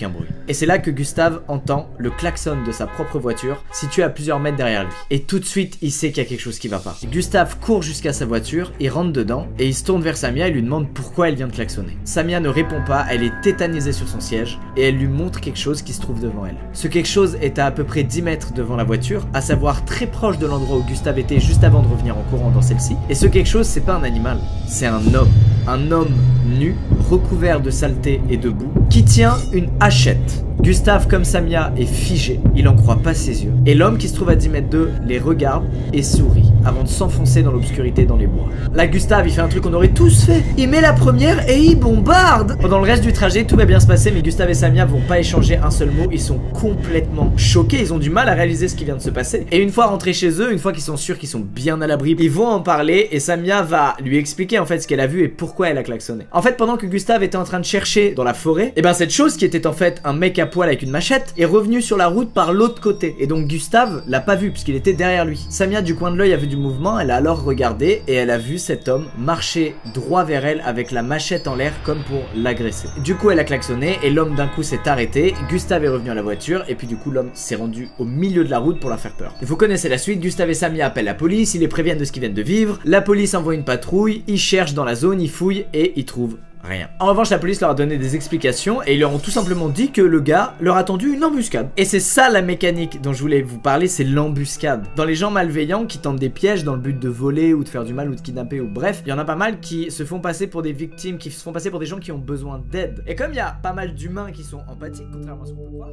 aucun bruit. Et c'est là que Gustave entend le klaxon de sa propre voiture, située à plusieurs mètres derrière lui. Et tout de suite, il sait qu'il y a quelque chose qui va pas. Gustave court jusqu'à sa voiture, il rentre dedans, et il se tourne vers Samia et lui demande pourquoi elle vient de klaxonner. Samia ne répond pas, elle est tétanisée sur son siège, et elle lui montre quelque chose qui se trouve devant elle. Ce quelque chose est à à peu près dix mètres devant la voiture, à savoir très proche de l'endroit où Gustave était juste avant de revenir en courant dans celle-ci. Et ce quelque chose, c'est pas un animal, c'est un homme. Un homme nu, recouvert de saleté et de boue, qui tient une hachette. Gustave, comme Samia, est figé, il en croit pas ses yeux. Et l'homme qui se trouve à dix mètres d'eux les regarde et sourit, avant de s'enfoncer dans l'obscurité dans les bois. Là, Gustave, il fait un truc qu'on aurait tous fait. Il met la première et il bombarde. Pendant le reste du trajet, tout va bien se passer, mais Gustave et Samia vont pas échanger un seul mot. Ils sont complètement choqués, ils ont du mal à réaliser ce qui vient de se passer. Et une fois rentrés chez eux, une fois qu'ils sont sûrs qu'ils sont bien à l'abri, ils vont en parler et Samia va lui expliquer en fait ce qu'elle a vu et pourquoi elle a klaxonné. En fait, pendant que Gustave était en train de chercher dans la forêt, et ben cette chose qui était en fait un mec à poil avec une machette est revenu sur la route par l'autre côté, et donc Gustave l'a pas vu puisqu'il était derrière lui. Samia du coin de l'œil a vu du mouvement, elle a alors regardé et elle a vu cet homme marcher droit vers elle avec la machette en l'air comme pour l'agresser. Du coup elle a klaxonné et l'homme d'un coup s'est arrêté, Gustave est revenu à la voiture et puis du coup l'homme s'est rendu au milieu de la route pour la faire peur. Et vous connaissez la suite, Gustave et Samia appellent la police, ils les préviennent de ce qu'ils viennent de vivre, la police envoie une patrouille, ils cherchent dans la zone, ils fouillent et ils trouvent rien. En revanche, la police leur a donné des explications et ils leur ont tout simplement dit que le gars leur a tendu une embuscade. Et c'est ça la mécanique dont je voulais vous parler, c'est l'embuscade. Dans les gens malveillants qui tentent des pièges dans le but de voler ou de faire du mal ou de kidnapper ou bref, il y en a pas mal qui se font passer pour des victimes, qui se font passer pour des gens qui ont besoin d'aide. Et comme il y a pas mal d'humains qui sont empathiques, contrairement à ce qu'on peut croire...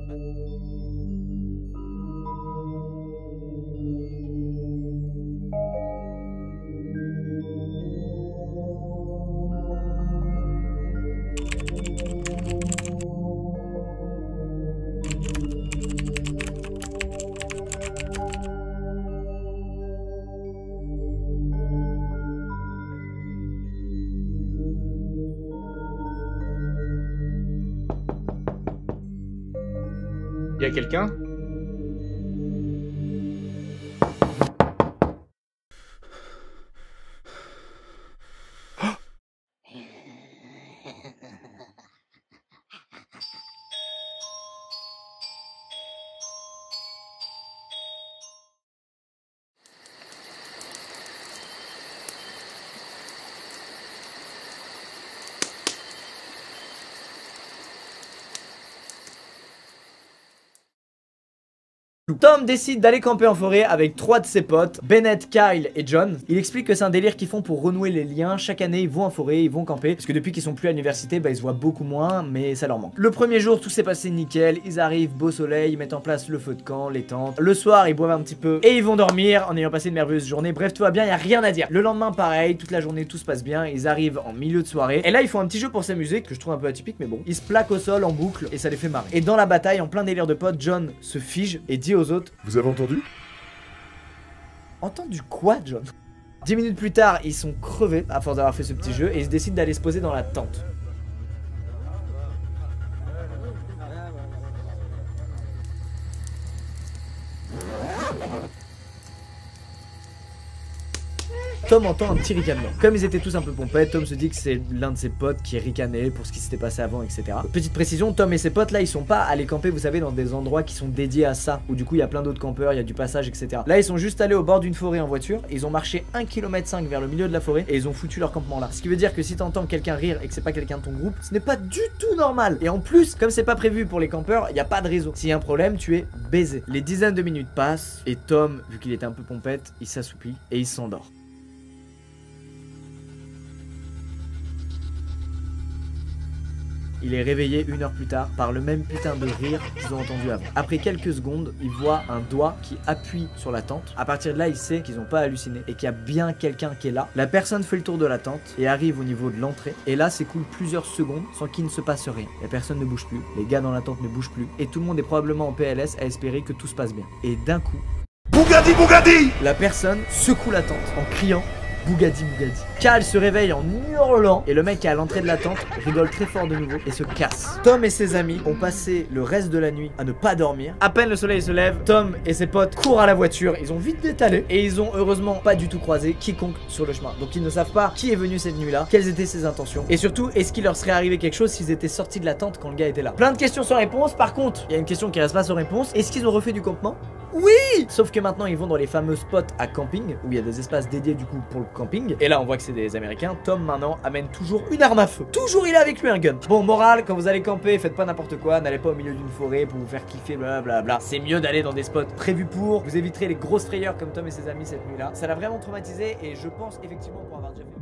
Y'a quelqu'un? Tom décide d'aller camper en forêt avec trois de ses potes, Bennett, Kyle et John. Il explique que c'est un délire qu'ils font pour renouer les liens. Chaque année, ils vont en forêt, ils vont camper. Parce que depuis qu'ils sont plus à l'université, bah, ils se voient beaucoup moins, mais ça leur manque. Le premier jour, tout s'est passé nickel. Ils arrivent, beau soleil, ils mettent en place le feu de camp, les tentes. Le soir, ils boivent un petit peu et ils vont dormir en ayant passé une merveilleuse journée. Bref, tout va bien, y a rien à dire. Le lendemain, pareil, toute la journée, tout se passe bien. Ils arrivent en milieu de soirée. Et là, ils font un petit jeu pour s'amuser, que je trouve un peu atypique, mais bon. Ils se plaquent au sol en boucle et ça les fait marrer. Et dans la bataille, en plein délire de potes, John se fige et dit aux autres: Vous avez entendu? Entendu quoi, John? Dix minutes plus tard, ils sont crevés à force d'avoir fait ce petit jeu et ils décident d'aller se poser dans la tente. Tom entend un petit ricanement. Comme ils étaient tous un peu pompettes, Tom se dit que c'est l'un de ses potes qui ricanait pour ce qui s'était passé avant, et cetera. Petite précision, Tom et ses potes là, ils sont pas allés camper, vous savez, dans des endroits qui sont dédiés à ça, où du coup il y a plein d'autres campeurs, il y a du passage, et cetera. Là, ils sont juste allés au bord d'une forêt en voiture, ils ont marché un kilomètre cinq vers le milieu de la forêt et ils ont foutu leur campement là. Ce qui veut dire que si t'entends quelqu'un rire et que c'est pas quelqu'un de ton groupe, ce n'est pas du tout normal. Et en plus, comme c'est pas prévu pour les campeurs, il y a pas de réseau. S'il y a un problème, tu es baisé. Les dizaines de minutes passent et Tom, vu qu'il était un peu pompette, il s'assoupit et il s'endort. Il est réveillé une heure plus tard par le même putain de rire qu'ils ont entendu avant. Après quelques secondes, il voit un doigt qui appuie sur la tente. À partir de là, il sait qu'ils n'ont pas halluciné et qu'il y a bien quelqu'un qui est là. La personne fait le tour de la tente et arrive au niveau de l'entrée. Et là, s'écoule plusieurs secondes sans qu'il ne se passe rien. La personne ne bouge plus, les gars dans la tente ne bougent plus et tout le monde est probablement en P L S à espérer que tout se passe bien. Et d'un coup, Bougadi Bougadi! la personne secoue la tente en criant: Bougadi Bougadi. Cal se réveille en hurlant et le mec qui est à l'entrée de la tente rigole très fort de nouveau et se casse. Tom et ses amis ont passé le reste de la nuit à ne pas dormir. À peine le soleil se lève, Tom et ses potes courent à la voiture, ils ont vite détalé et ils ont heureusement pas du tout croisé quiconque sur le chemin. Donc ils ne savent pas qui est venu cette nuit là, quelles étaient ses intentions et surtout est-ce qu'il leur serait arrivé quelque chose s'ils étaient sortis de la tente quand le gars était là. Plein de questions sans réponse. Par contre, il y a une question qui reste pas sans réponse. Est-ce qu'ils ont refait du campement? Oui! Sauf que maintenant ils vont dans les fameux spots à camping où il y a des espaces dédiés du coup pour le camping. Et là on voit que c'est des Américains. Tom maintenant amène toujours une arme à feu. Toujours il a avec lui un gun. Bon, morale, quand vous allez camper, faites pas n'importe quoi. N'allez pas au milieu d'une forêt pour vous faire kiffer, blablabla. C'est mieux d'aller dans des spots prévus pour. Vous éviterez les grosses frayeurs comme Tom et ses amis cette nuit là. Ça l'a vraiment traumatisé et je pense effectivement pour avoir déjà fait.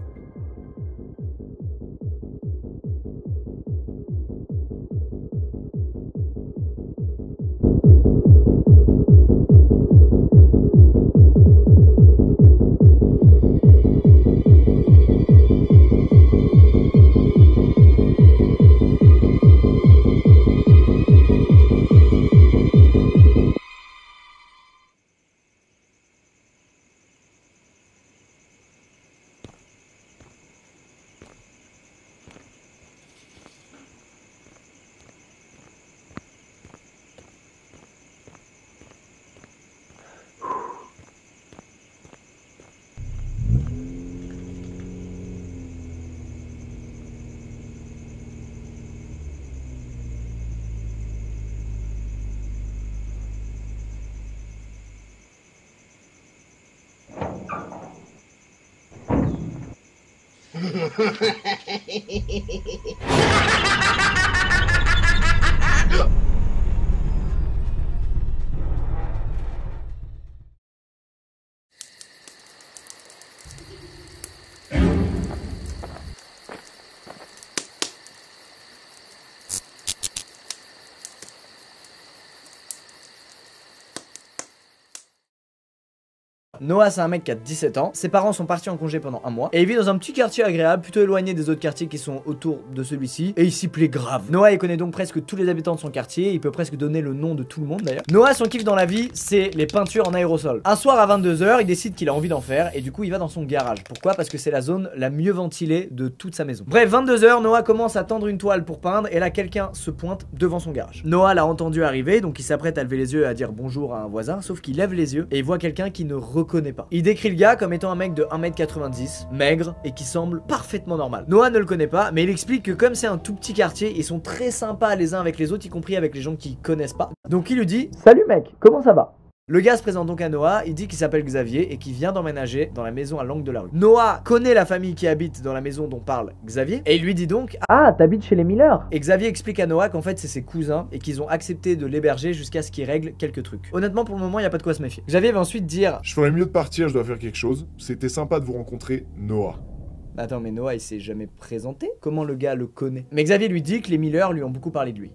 Noah, c'est un mec qui a dix-sept ans, ses parents sont partis en congé pendant un mois et il vit dans un petit quartier agréable, plutôt éloigné des autres quartiers qui sont autour de celui-ci et il s'y plaît grave. Noah il connaît donc presque tous les habitants de son quartier, il peut presque donner le nom de tout le monde d'ailleurs. Noah, son kiff dans la vie, c'est les peintures en aérosol. Un soir à vingt-deux heures, il décide qu'il a envie d'en faire et du coup il va dans son garage. Pourquoi? Parce que c'est la zone la mieux ventilée de toute sa maison. Bref, vingt-deux heures, Noah commence à tendre une toile pour peindre et là quelqu'un se pointe devant son garage. Noah l'a entendu arriver, donc il s'apprête à lever les yeux et à dire bonjour à un voisin, sauf qu'il lève les yeux et il voit quelqu'un qui ne reconnaît pas. Il décrit le gars comme étant un mec de un mètre quatre-vingt-dix, maigre et qui semble parfaitement normal. Noah ne le connaît pas, mais il explique que comme c'est un tout petit quartier, ils sont très sympas les uns avec les autres, y compris avec les gens qui connaissent pas. Donc il lui dit salut mec, comment ça va? Le gars se présente donc à Noah, il dit qu'il s'appelle Xavier et qu'il vient d'emménager dans la maison à l'angle de la rue. Noah connaît la famille qui habite dans la maison dont parle Xavier et il lui dit donc ah, t'habites chez les Miller? Et Xavier explique à Noah qu'en fait c'est ses cousins et qu'ils ont accepté de l'héberger jusqu'à ce qu'il règle quelques trucs. Honnêtement pour le moment il n'y a pas de quoi se méfier. Xavier va ensuite dire Je ferais mieux de partir, je dois faire quelque chose. C'était sympa de vous rencontrer, Noah. Attends mais Noah il s'est jamais présenté? Comment le gars le connaît? Mais Xavier lui dit que les Miller lui ont beaucoup parlé de lui.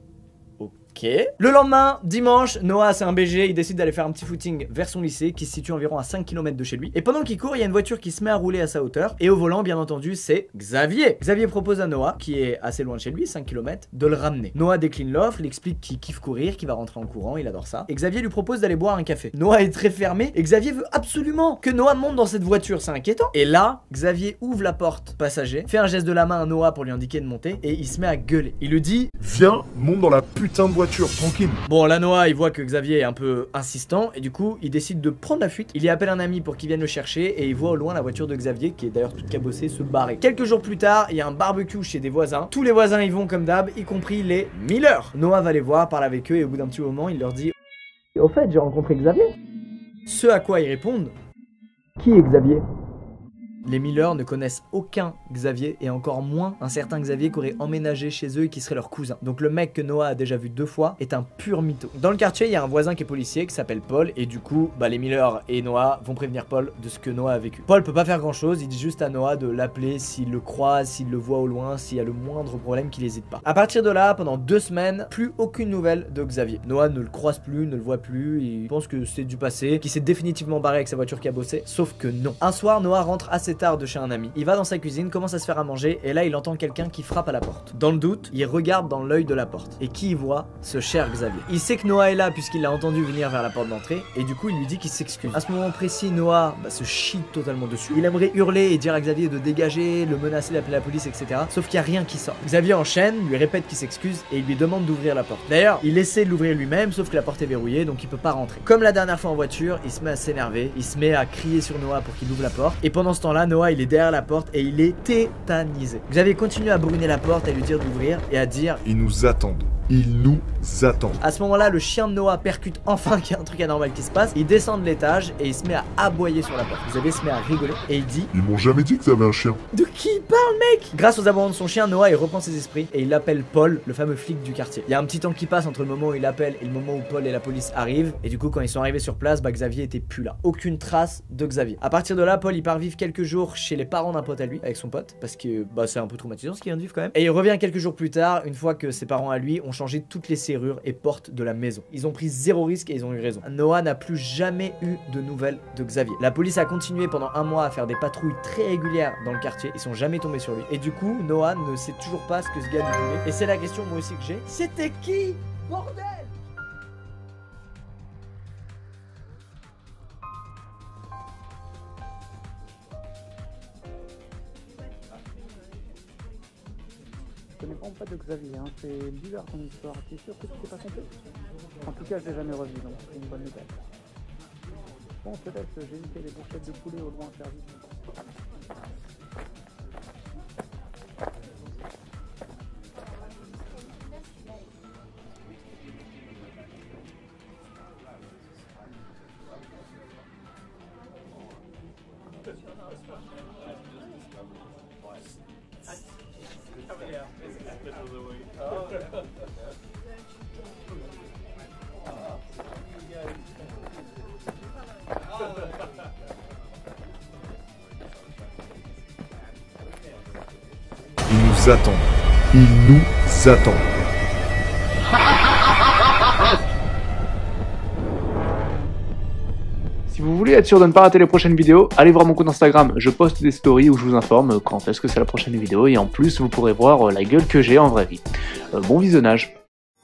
Ok. Le lendemain, dimanche, Noah c'est un B G, il décide d'aller faire un petit footing vers son lycée qui se situe environ à cinq kilomètres de chez lui. Et pendant qu'il court, il y a une voiture qui se met à rouler à sa hauteur. Et au volant, bien entendu, c'est Xavier. Xavier propose à Noah, qui est assez loin de chez lui, cinq kilomètres, de le ramener. Noah décline l'offre, il explique qu'il kiffe courir, qu'il va rentrer en courant, il adore ça. Et Xavier lui propose d'aller boire un café. Noah est très fermé et Xavier veut absolument que Noah monte dans cette voiture, c'est inquiétant. Et là, Xavier ouvre la porte passager, fait un geste de la main à Noah pour lui indiquer de monter et il se met à gueuler. Il lui dit Viens, monte dans la putain de voiture, tranquille. Bon, là Noah il voit que Xavier est un peu insistant et du coup il décide de prendre la fuite. Il y appelle un ami pour qu'il vienne le chercher et il voit au loin la voiture de Xavier qui est d'ailleurs toute cabossée se barrer. Quelques jours plus tard, il y a un barbecue chez des voisins. Tous les voisins y vont comme d'hab, y compris les Miller. Noah va les voir, parle avec eux et au bout d'un petit moment il leur dit au fait j'ai rencontré Xavier. Ce à quoi ils répondent qui est Xavier? Les Miller ne connaissent aucun Xavier et encore moins un certain Xavier qui aurait emménagé chez eux et qui serait leur cousin. Donc le mec que Noah a déjà vu deux fois est un pur mytho. Dans le quartier, il y a un voisin qui est policier qui s'appelle Paul et du coup, bah les Miller et Noah vont prévenir Paul de ce que Noah a vécu. Paul peut pas faire grand chose, il dit juste à Noah de l'appeler s'il le croise, s'il le voit au loin, s'il y a le moindre problème qu'il hésite pas. À partir de là, pendant deux semaines, plus aucune nouvelle de Xavier. Noah ne le croise plus, ne le voit plus, il pense que c'est du passé, qu'il s'est définitivement barré avec sa voiture qui a bossé, sauf que non. Un soir, Noah rentre assez assez tard de chez un ami. Il va dans sa cuisine, commence à se faire à manger et là il entend quelqu'un qui frappe à la porte. Dans le doute, il regarde dans l'œil de la porte. Et qui y voit? Ce cher Xavier. Il sait que Noah est là puisqu'il l'a entendu venir vers la porte d'entrée et du coup il lui dit qu'il s'excuse. À ce moment précis, Noah bah, se chie totalement dessus. Il aimerait hurler et dire à Xavier de dégager, le menacer d'appeler la police, et cetera. Sauf qu'il n'y a rien qui sort. Xavier enchaîne, lui répète qu'il s'excuse et il lui demande d'ouvrir la porte. D'ailleurs, il essaie de l'ouvrir lui-même, sauf que la porte est verrouillée donc il peut pas rentrer. Comme la dernière fois en voiture, il se met à s'énerver, il se met à crier sur Noah pour qu'il ouvre la porte. Et pendant ce temps-là, Noah il est derrière la porte et il est tétanisé. Xavier continue à brûler la porte, à lui dire d'ouvrir et à dire Ils nous attendent. Ils nous attendent. À ce moment-là, le chien de Noah percute enfin qu'il y a un truc anormal qui se passe. Il descend de l'étage et il se met à aboyer sur la porte. Xavier se met à rigoler et il dit Ils m'ont jamais dit que t'avais un chien. de qui il parle, mec? Grâce aux aboiements de son chien, Noah il reprend ses esprits et il appelle Paul, le fameux flic du quartier. Il y a un petit temps qui passe entre le moment où il appelle et le moment où Paul et la police arrivent. Et du coup, quand ils sont arrivés sur place, bah Xavier était plus là. Aucune trace de Xavier. À partir de là, Paul il part vivre quelques jours chez les parents d'un pote à lui, avec son pote, parce que bah c'est un peu traumatisant ce qu'il vient de vivre quand même. Et il revient quelques jours plus tard, une fois que ses parents à lui ont changé toutes les serrures et portes de la maison. Ils ont pris zéro risque et ils ont eu raison. Noah n'a plus jamais eu de nouvelles de Xavier. La police a continué pendant un mois à faire des patrouilles très régulières dans le quartier. Ils sont jamais tombés sur lui. Et du coup, Noah ne sait toujours pas ce que ce gars lui voulait. Et c'est la question moi aussi que j'ai. C'était qui, bordel? Je connais pas en fait de Xavier, hein. C'est bizarre ton histoire. T'es sûr que tu t'es pas trompé? En tout cas, je l'ai jamais revu, donc c'est une bonne nouvelle. Bon, on te laisse, j'ai évité les bouchettes de poulet au loin à service. Ils nous attendent. Ils nous attendent. Si vous voulez être sûr de ne pas rater les prochaines vidéos, allez voir mon compte Instagram, je poste des stories où je vous informe quand est-ce que c'est la prochaine vidéo et en plus vous pourrez voir la gueule que j'ai en vraie vie. Euh, bon visionnage.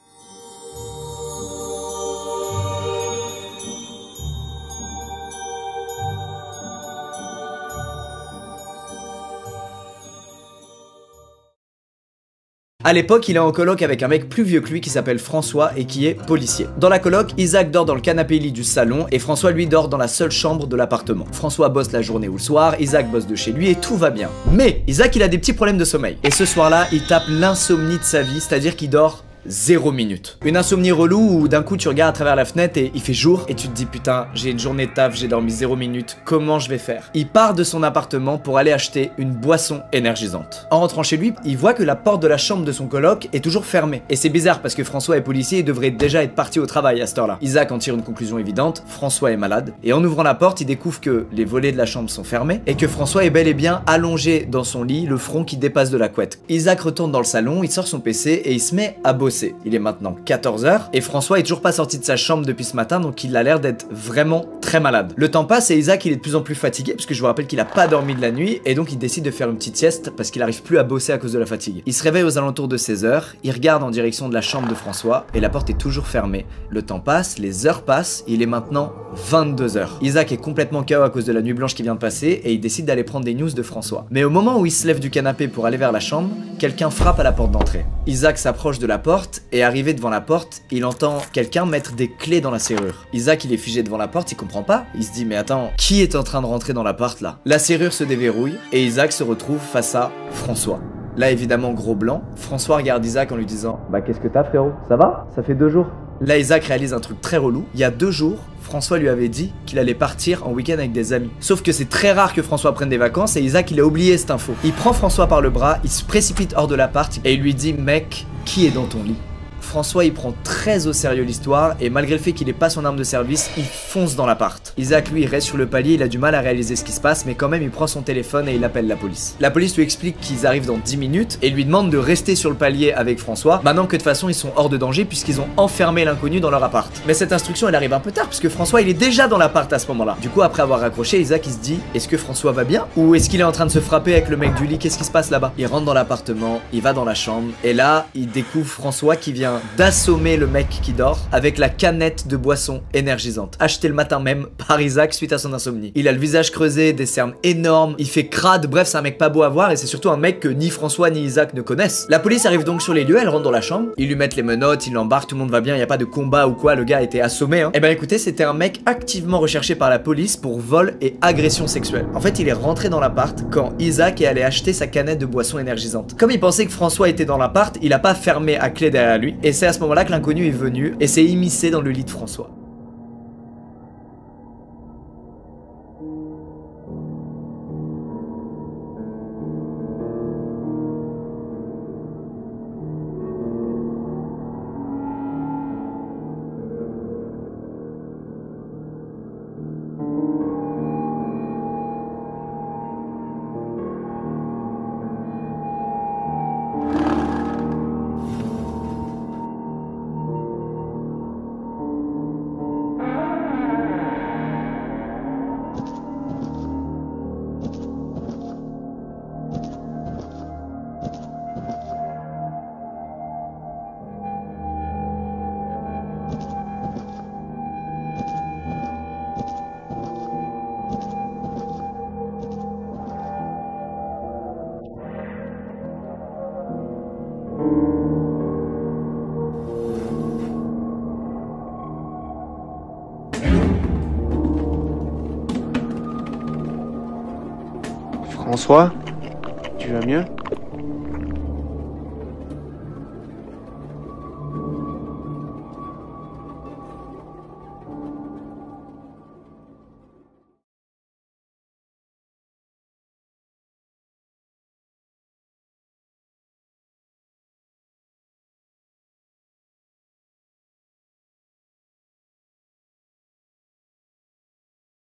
À l'époque, il est en coloc avec un mec plus vieux que lui qui s'appelle François et qui est policier. Dans la coloc, Isaac dort dans le canapé-lit du salon et François lui dort dans la seule chambre de l'appartement. François bosse la journée ou le soir, Isaac bosse de chez lui et tout va bien. Mais Isaac il a des petits problèmes de sommeil. Et ce soir-là, il tape l'insomnie de sa vie, c'est-à-dire qu'il dort zéro minute. Une insomnie relou où d'un coup tu regardes à travers la fenêtre et il fait jour et tu te dis putain j'ai une journée de taf, j'ai dormi zéro minute, comment je vais faire? Il part de son appartement pour aller acheter une boisson énergisante. En rentrant chez lui, il voit que la porte de la chambre de son coloc est toujours fermée. Et c'est bizarre parce que François est policier et devrait déjà être parti au travail à cette heure-là. Isaac en tire une conclusion évidente, François est malade. Et en ouvrant la porte, il découvre que les volets de la chambre sont fermés et que François est bel et bien allongé dans son lit, le front qui dépasse de la couette. Isaac retourne dans le salon, il sort son P C et il se met à bosser. Il est maintenant quatorze heures et François est toujours pas sorti de sa chambre depuis ce matin donc il a l'air d'être vraiment très malade. Le temps passe et Isaac il est de plus en plus fatigué parce que je vous rappelle qu'il a pas dormi de la nuit et donc il décide de faire une petite sieste parce qu'il arrive plus à bosser à cause de la fatigue. Il se réveille aux alentours de seize heures, il regarde en direction de la chambre de François et la porte est toujours fermée. Le temps passe, les heures passent, il est maintenant vingt-deux heures. Isaac est complètement K O à cause de la nuit blanche qui vient de passer et il décide d'aller prendre des news de François. Mais au moment où il se lève du canapé pour aller vers la chambre, quelqu'un frappe à la porte d'entrée. Isaac s'approche de la porte et arrivé devant la porte, il entend quelqu'un mettre des clés dans la serrure. Isaac il est figé devant la porte, il comprend pas. Il se dit mais attends, qui est en train de rentrer dans l'appart là? La serrure se déverrouille et Isaac se retrouve face à François. Là évidemment gros blanc, François regarde Isaac en lui disant bah qu'est-ce que t'as frérot? Ça va? Ça fait deux jours. Là Isaac réalise un truc très relou. Il y a deux jours, François lui avait dit qu'il allait partir en week-end avec des amis. Sauf que c'est très rare que François prenne des vacances et Isaac il a oublié cette info. Il prend François par le bras, il se précipite hors de l'appart et il lui dit mec, qui est dans ton lit? François il prend très au sérieux l'histoire et malgré le fait qu'il ait pas son arme de service, il fonce dans l'appart. Isaac lui il reste sur le palier, il a du mal à réaliser ce qui se passe mais quand même il prend son téléphone et il appelle la police. La police lui explique qu'ils arrivent dans dix minutes et lui demande de rester sur le palier avec François, maintenant que de toute façon ils sont hors de danger puisqu'ils ont enfermé l'inconnu dans leur appart. Mais cette instruction elle arrive un peu tard puisque François il est déjà dans l'appart à ce moment là. Du coup après avoir raccroché, Isaac il se dit est-ce que François va bien ou est-ce qu'il est en train de se frapper avec le mec du lit, qu'est-ce qui se passe là-bas? Il rentre dans l'appartement, il va dans la chambre et là il découvre François qui vient d'assommer le mec qui dort avec la canette de boisson énergisante achetée le matin même par Isaac suite à son insomnie. Il a le visage creusé, des cernes énormes, il fait crade, bref c'est un mec pas beau à voir et c'est surtout un mec que ni François ni Isaac ne connaissent. La police arrive donc sur les lieux, elle rentre dans la chambre, ils lui mettent les menottes, ils l'embarquent, tout le monde va bien, il y a pas de combat ou quoi, le gars a été assommé hein. Et ben écoutez, c'était un mec activement recherché par la police pour vol et agression sexuelle. En fait il est rentré dans l'appart quand Isaac est allé acheter sa canette de boisson énergisante. Comme il pensait que François était dans l'appart, il a pas fermé à clé derrière lui et c'est à ce moment-là que l'inconnu est venu et s'est immiscé dans le lit de François. François, tu vas mieux?